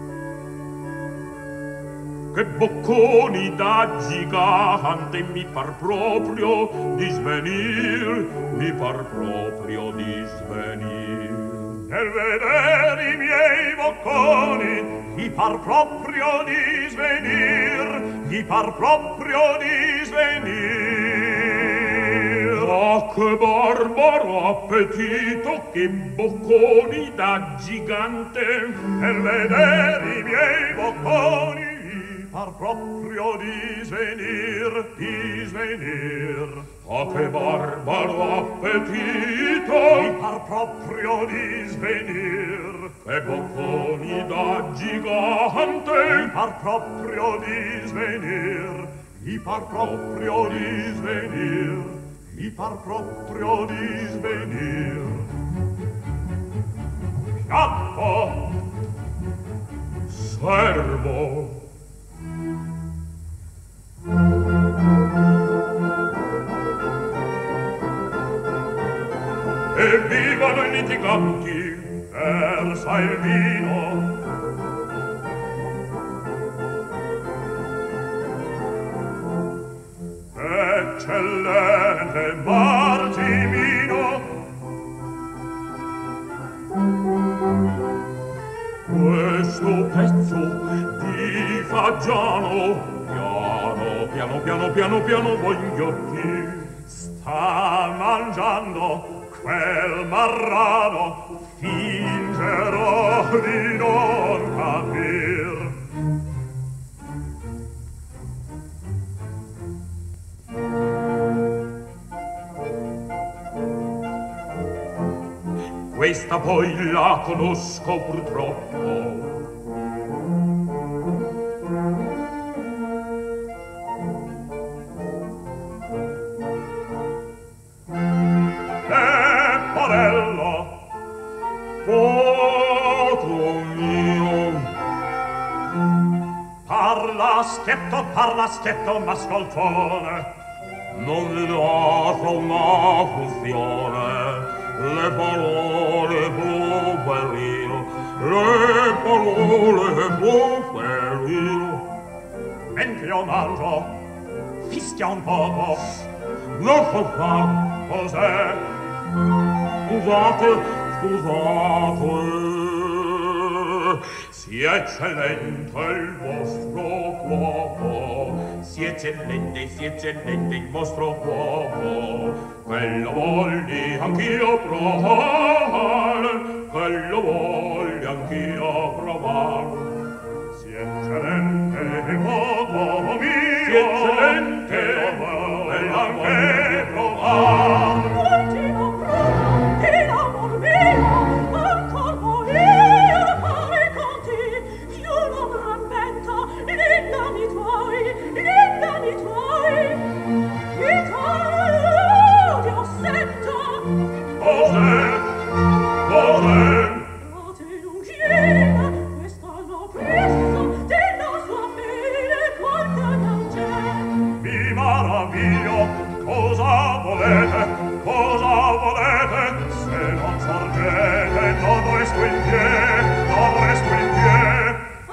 Che bocconi da gigante, mi par proprio di svenir, mi par proprio di svenir. Nel vedere i miei bocconi, mi par proprio di svenir, mi par proprio di svenir. Ah, che barbaro appetito, che bocconi da gigante. Nel vedere i miei bocconi, par proprio di svenir, di svenir. Ah, che barbaro appetito, Mi par proprio di svenir. che bocconi da gigante. Mi par proprio di svenir. Mi par proprio di svenir. Mi par proprio di svenir. Piatto! Servo! E vivano i litiganti, Versa il vino. Eccellente Martimino, questo pezzo di fagiano, piano, piano, piano, piano, piano, voglio dire. sta mangiando quel marrano, fingerò di non capir. Questa poi la conosco purtroppo. Schietto, parla schietto, mascoltone. Non le lascia una funzione, le parole poverino, le parole poverino. Mentre io mangio, fischia un poco. Non so far, Cos'è? scusate, scusate. Sia eccellente il vostro cuoco, sia eccellente, sia eccellente il vostro cuoco. Quello voglio anch'io provare, quello voglio anch'io provare. Sia eccellente il cuoco mio, Sia eccellente, voglio anche provare. Ultimo pronti, l'amor mio, ancor voglio fare conti. Io non rammento l'inganni tuoi, l'inganni tuoi. Il tuo odio sento. Cos'è? Cos'è? Frate Lugina, questa volete, cosa volete? Se non sorgete, non resto in pie, non resto in pie.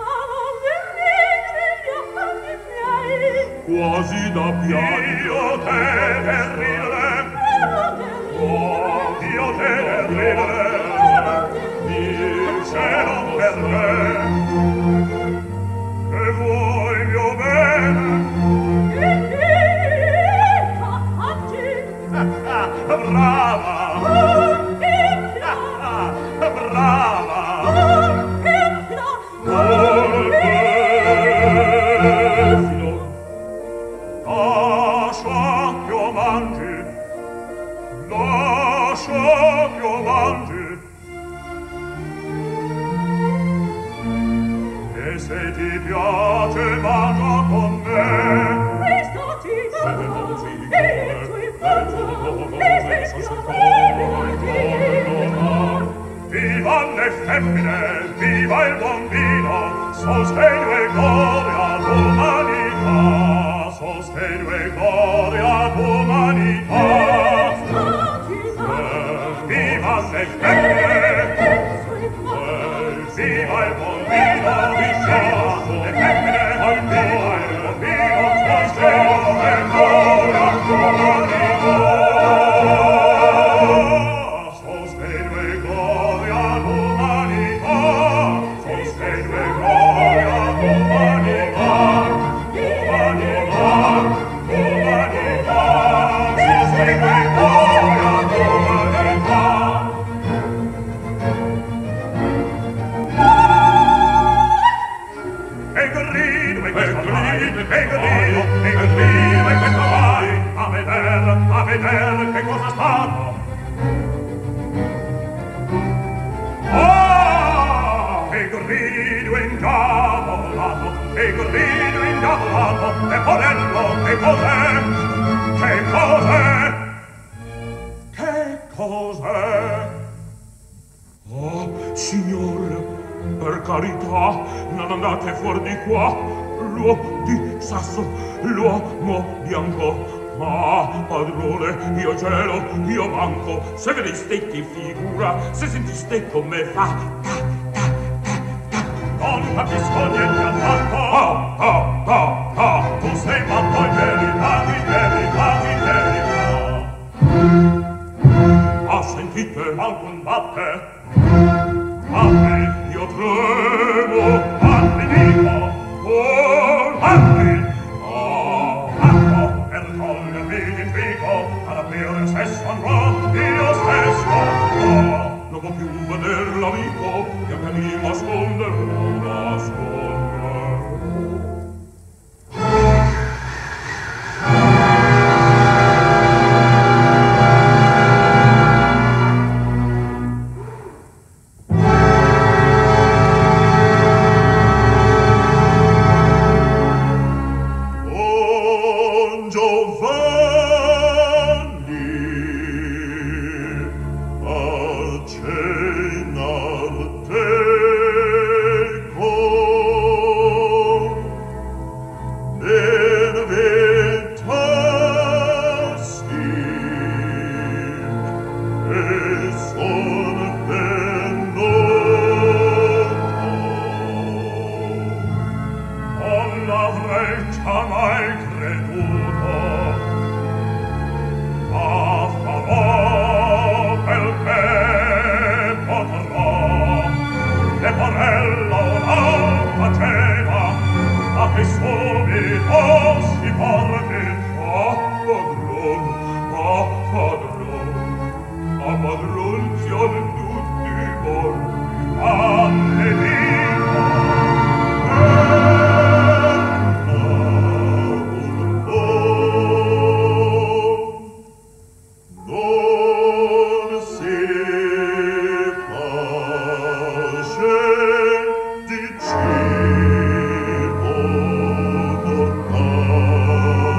Quasi da piangere, te terribile, oh, io te terribile, il cielo per me, che vuoi mio bene? Brava! Brava! Lascia che io mangi, lascia che io mangi, e se ti piace mangia con me. Questo ti piace, e tu in fondo, e sei più Viva le femmine, viva il bambino, sostegno e gloria all'umanità, sostegno e gloria all'umanità. Viva le femmine, viva il bambino, viva le femmine, viva il bambino, sostegno e gloria all'umanità. A vedere che cosa stanno. Oh, che grido indiavolato, che grido indiavolato, e Polello, che cos'è? Che cos'è? Che cos'è? Oh, signore, per carità, non andate fuori di qua. L'uomo di sasso, l'uomo bianco. Ma, padrone, io gelo, io manco. Se vedeste che figura, se sentiste come fa, ta, ta, ta, ta. Non capisco niente affatto. Ta, ta, ta, ta. Tu sei matto in verità, in verità, in verità. Ah, sentite, alcun batte. Batte, io tremo, batte dico. Oh, batte. Io stesso andrò, io stesso andrò. Non può più veder l'amico, che a me mi nasconder, nasconder. Oh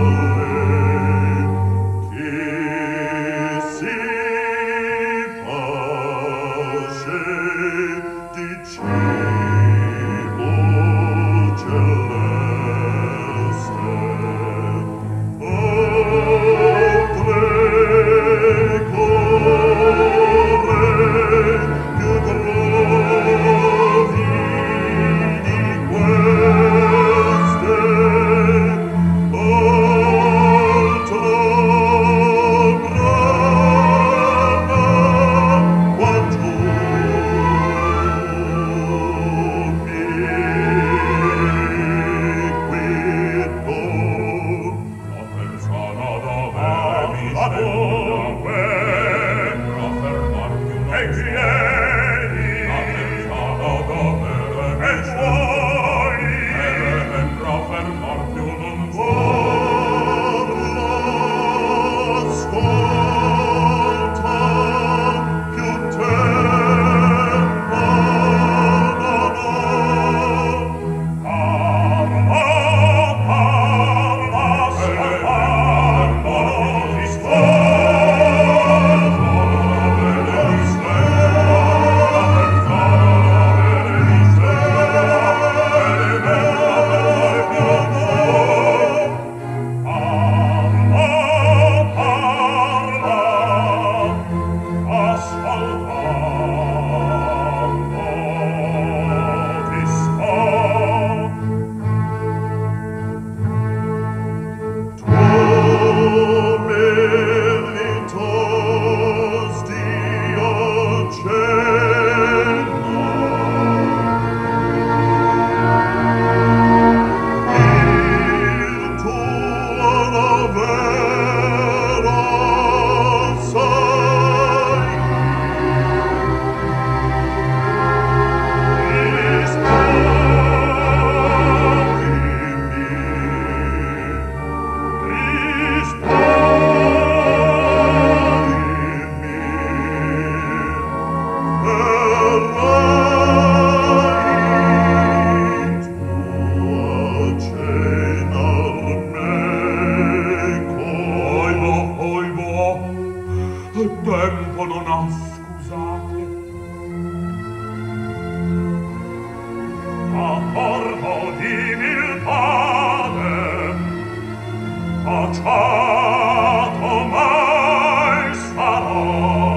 bruciato mai sarò.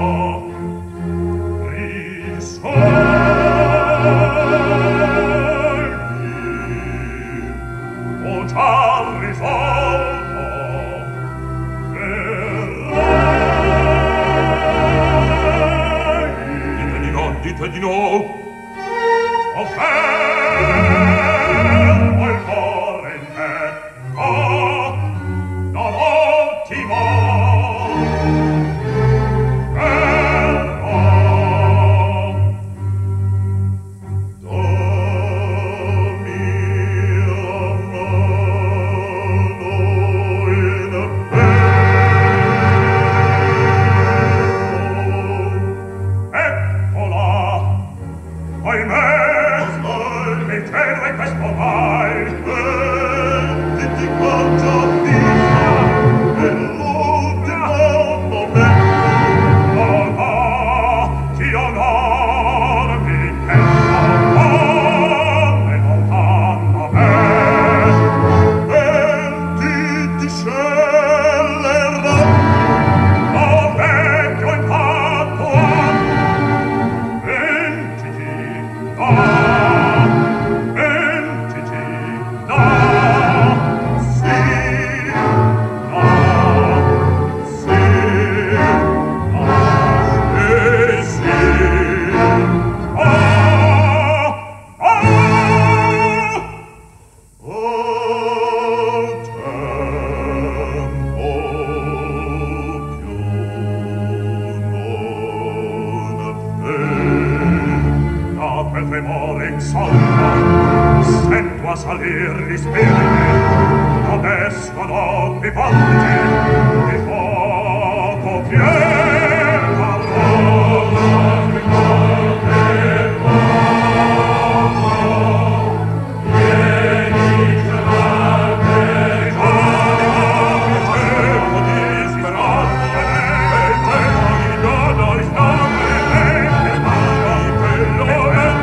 Risolvi, ho già risolto per lei. Dite di no, dite di no. Ho fermo il cuore in me, oh, non ho timore, però dammi la mano in petto. Eccola, ahimè, mi tenue questo mai, mettiti quanto vita, e l'ultimo momento, oh, oh, ti onor mi pensa, come non fanno me, e ti discellerà, oh, vecchio infatto, mentiti, oh, sento a salir gli spiriti, non escono i palpiti, il fuoco piena rosa, il cuore fuoco, vieni celate, il tempo di speranza, il tempo di dono ristampe, il mano di quello è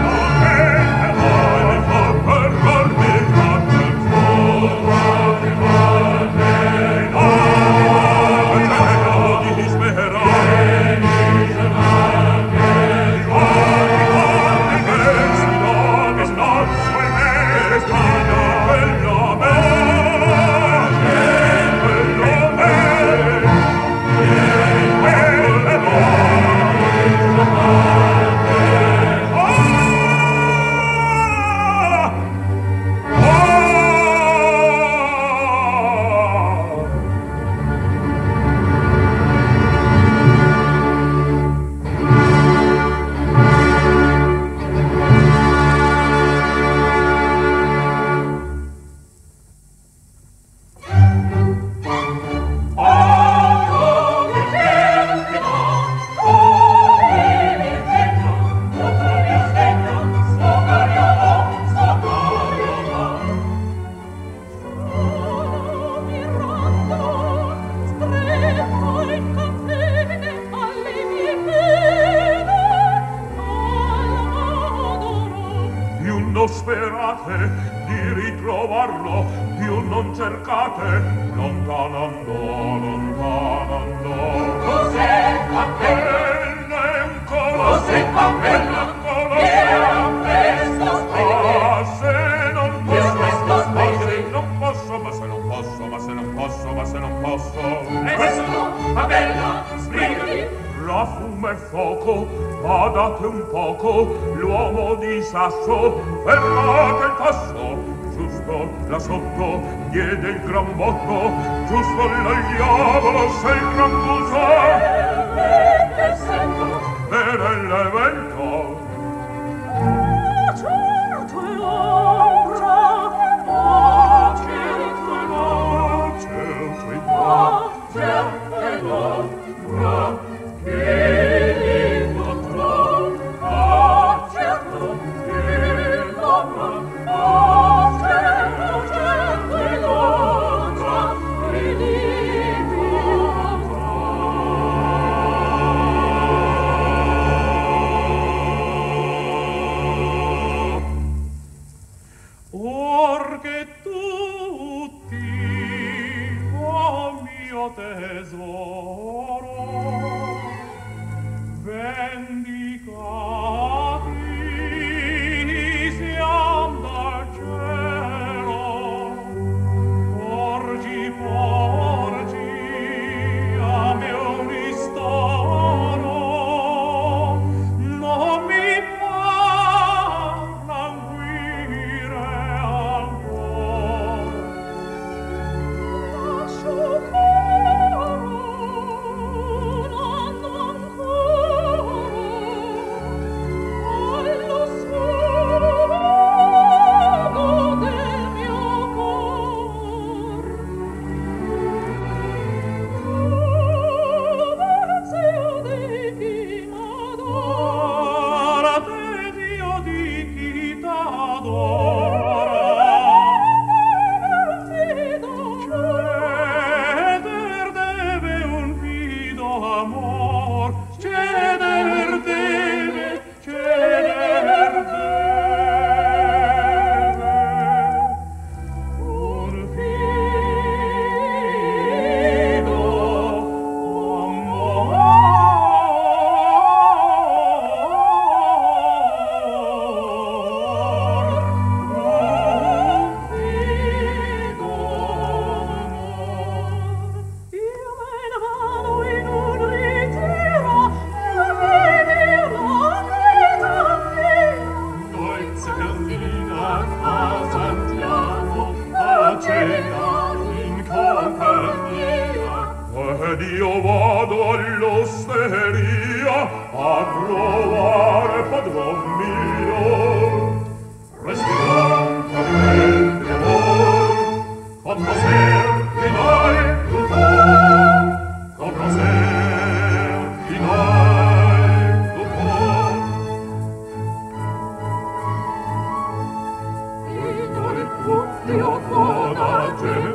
sperate di ritrovarlo, più non cercate, lontano andò, lontano andò. Cos'è il cappello? È un colore, Cos'è il cappello? Era questo spray. Ah, se non Io posso, questo spray. se non posso, ma se non posso, ma se non posso, ma se non posso. Questo cappello, sbrigati. La fumo e fuoco, badate un poco, l'uomo di sasso, fermate il passo, giusto là sotto, diede il gran botto, giusto là il diavolo, se il gran muso, era l'evento. Ah, certo è l'ombra, ah, certo è l'ombra, Certo è ah, certo è l'ombra, che l'incontrò, ah, certo che l'ombra, ah, certo, certo è l'ombra, che l'incontrò. Or che tutti mio tesoro, vendicati siam dal cielo, porgi, porgi a me un ristoro, non mi fa languire ancora. Lascio coro, non ancora, allo sfogo del mio cor. Orazio di chi m'adora, Ora te Dio di chi t'adora, ceder deve un fido amor, ceder deve, ceder deve un fido amor, un fido amor. io me ne vado in un ritiro, a venir la vita mia. Dolce cammina a Santiago, a cena in compagnia. Ed io vado all'osteria a trovare padron mio. Resterò cadente amor, con proser finale tutor, con proser finale tutor. E noi tutti o con la gente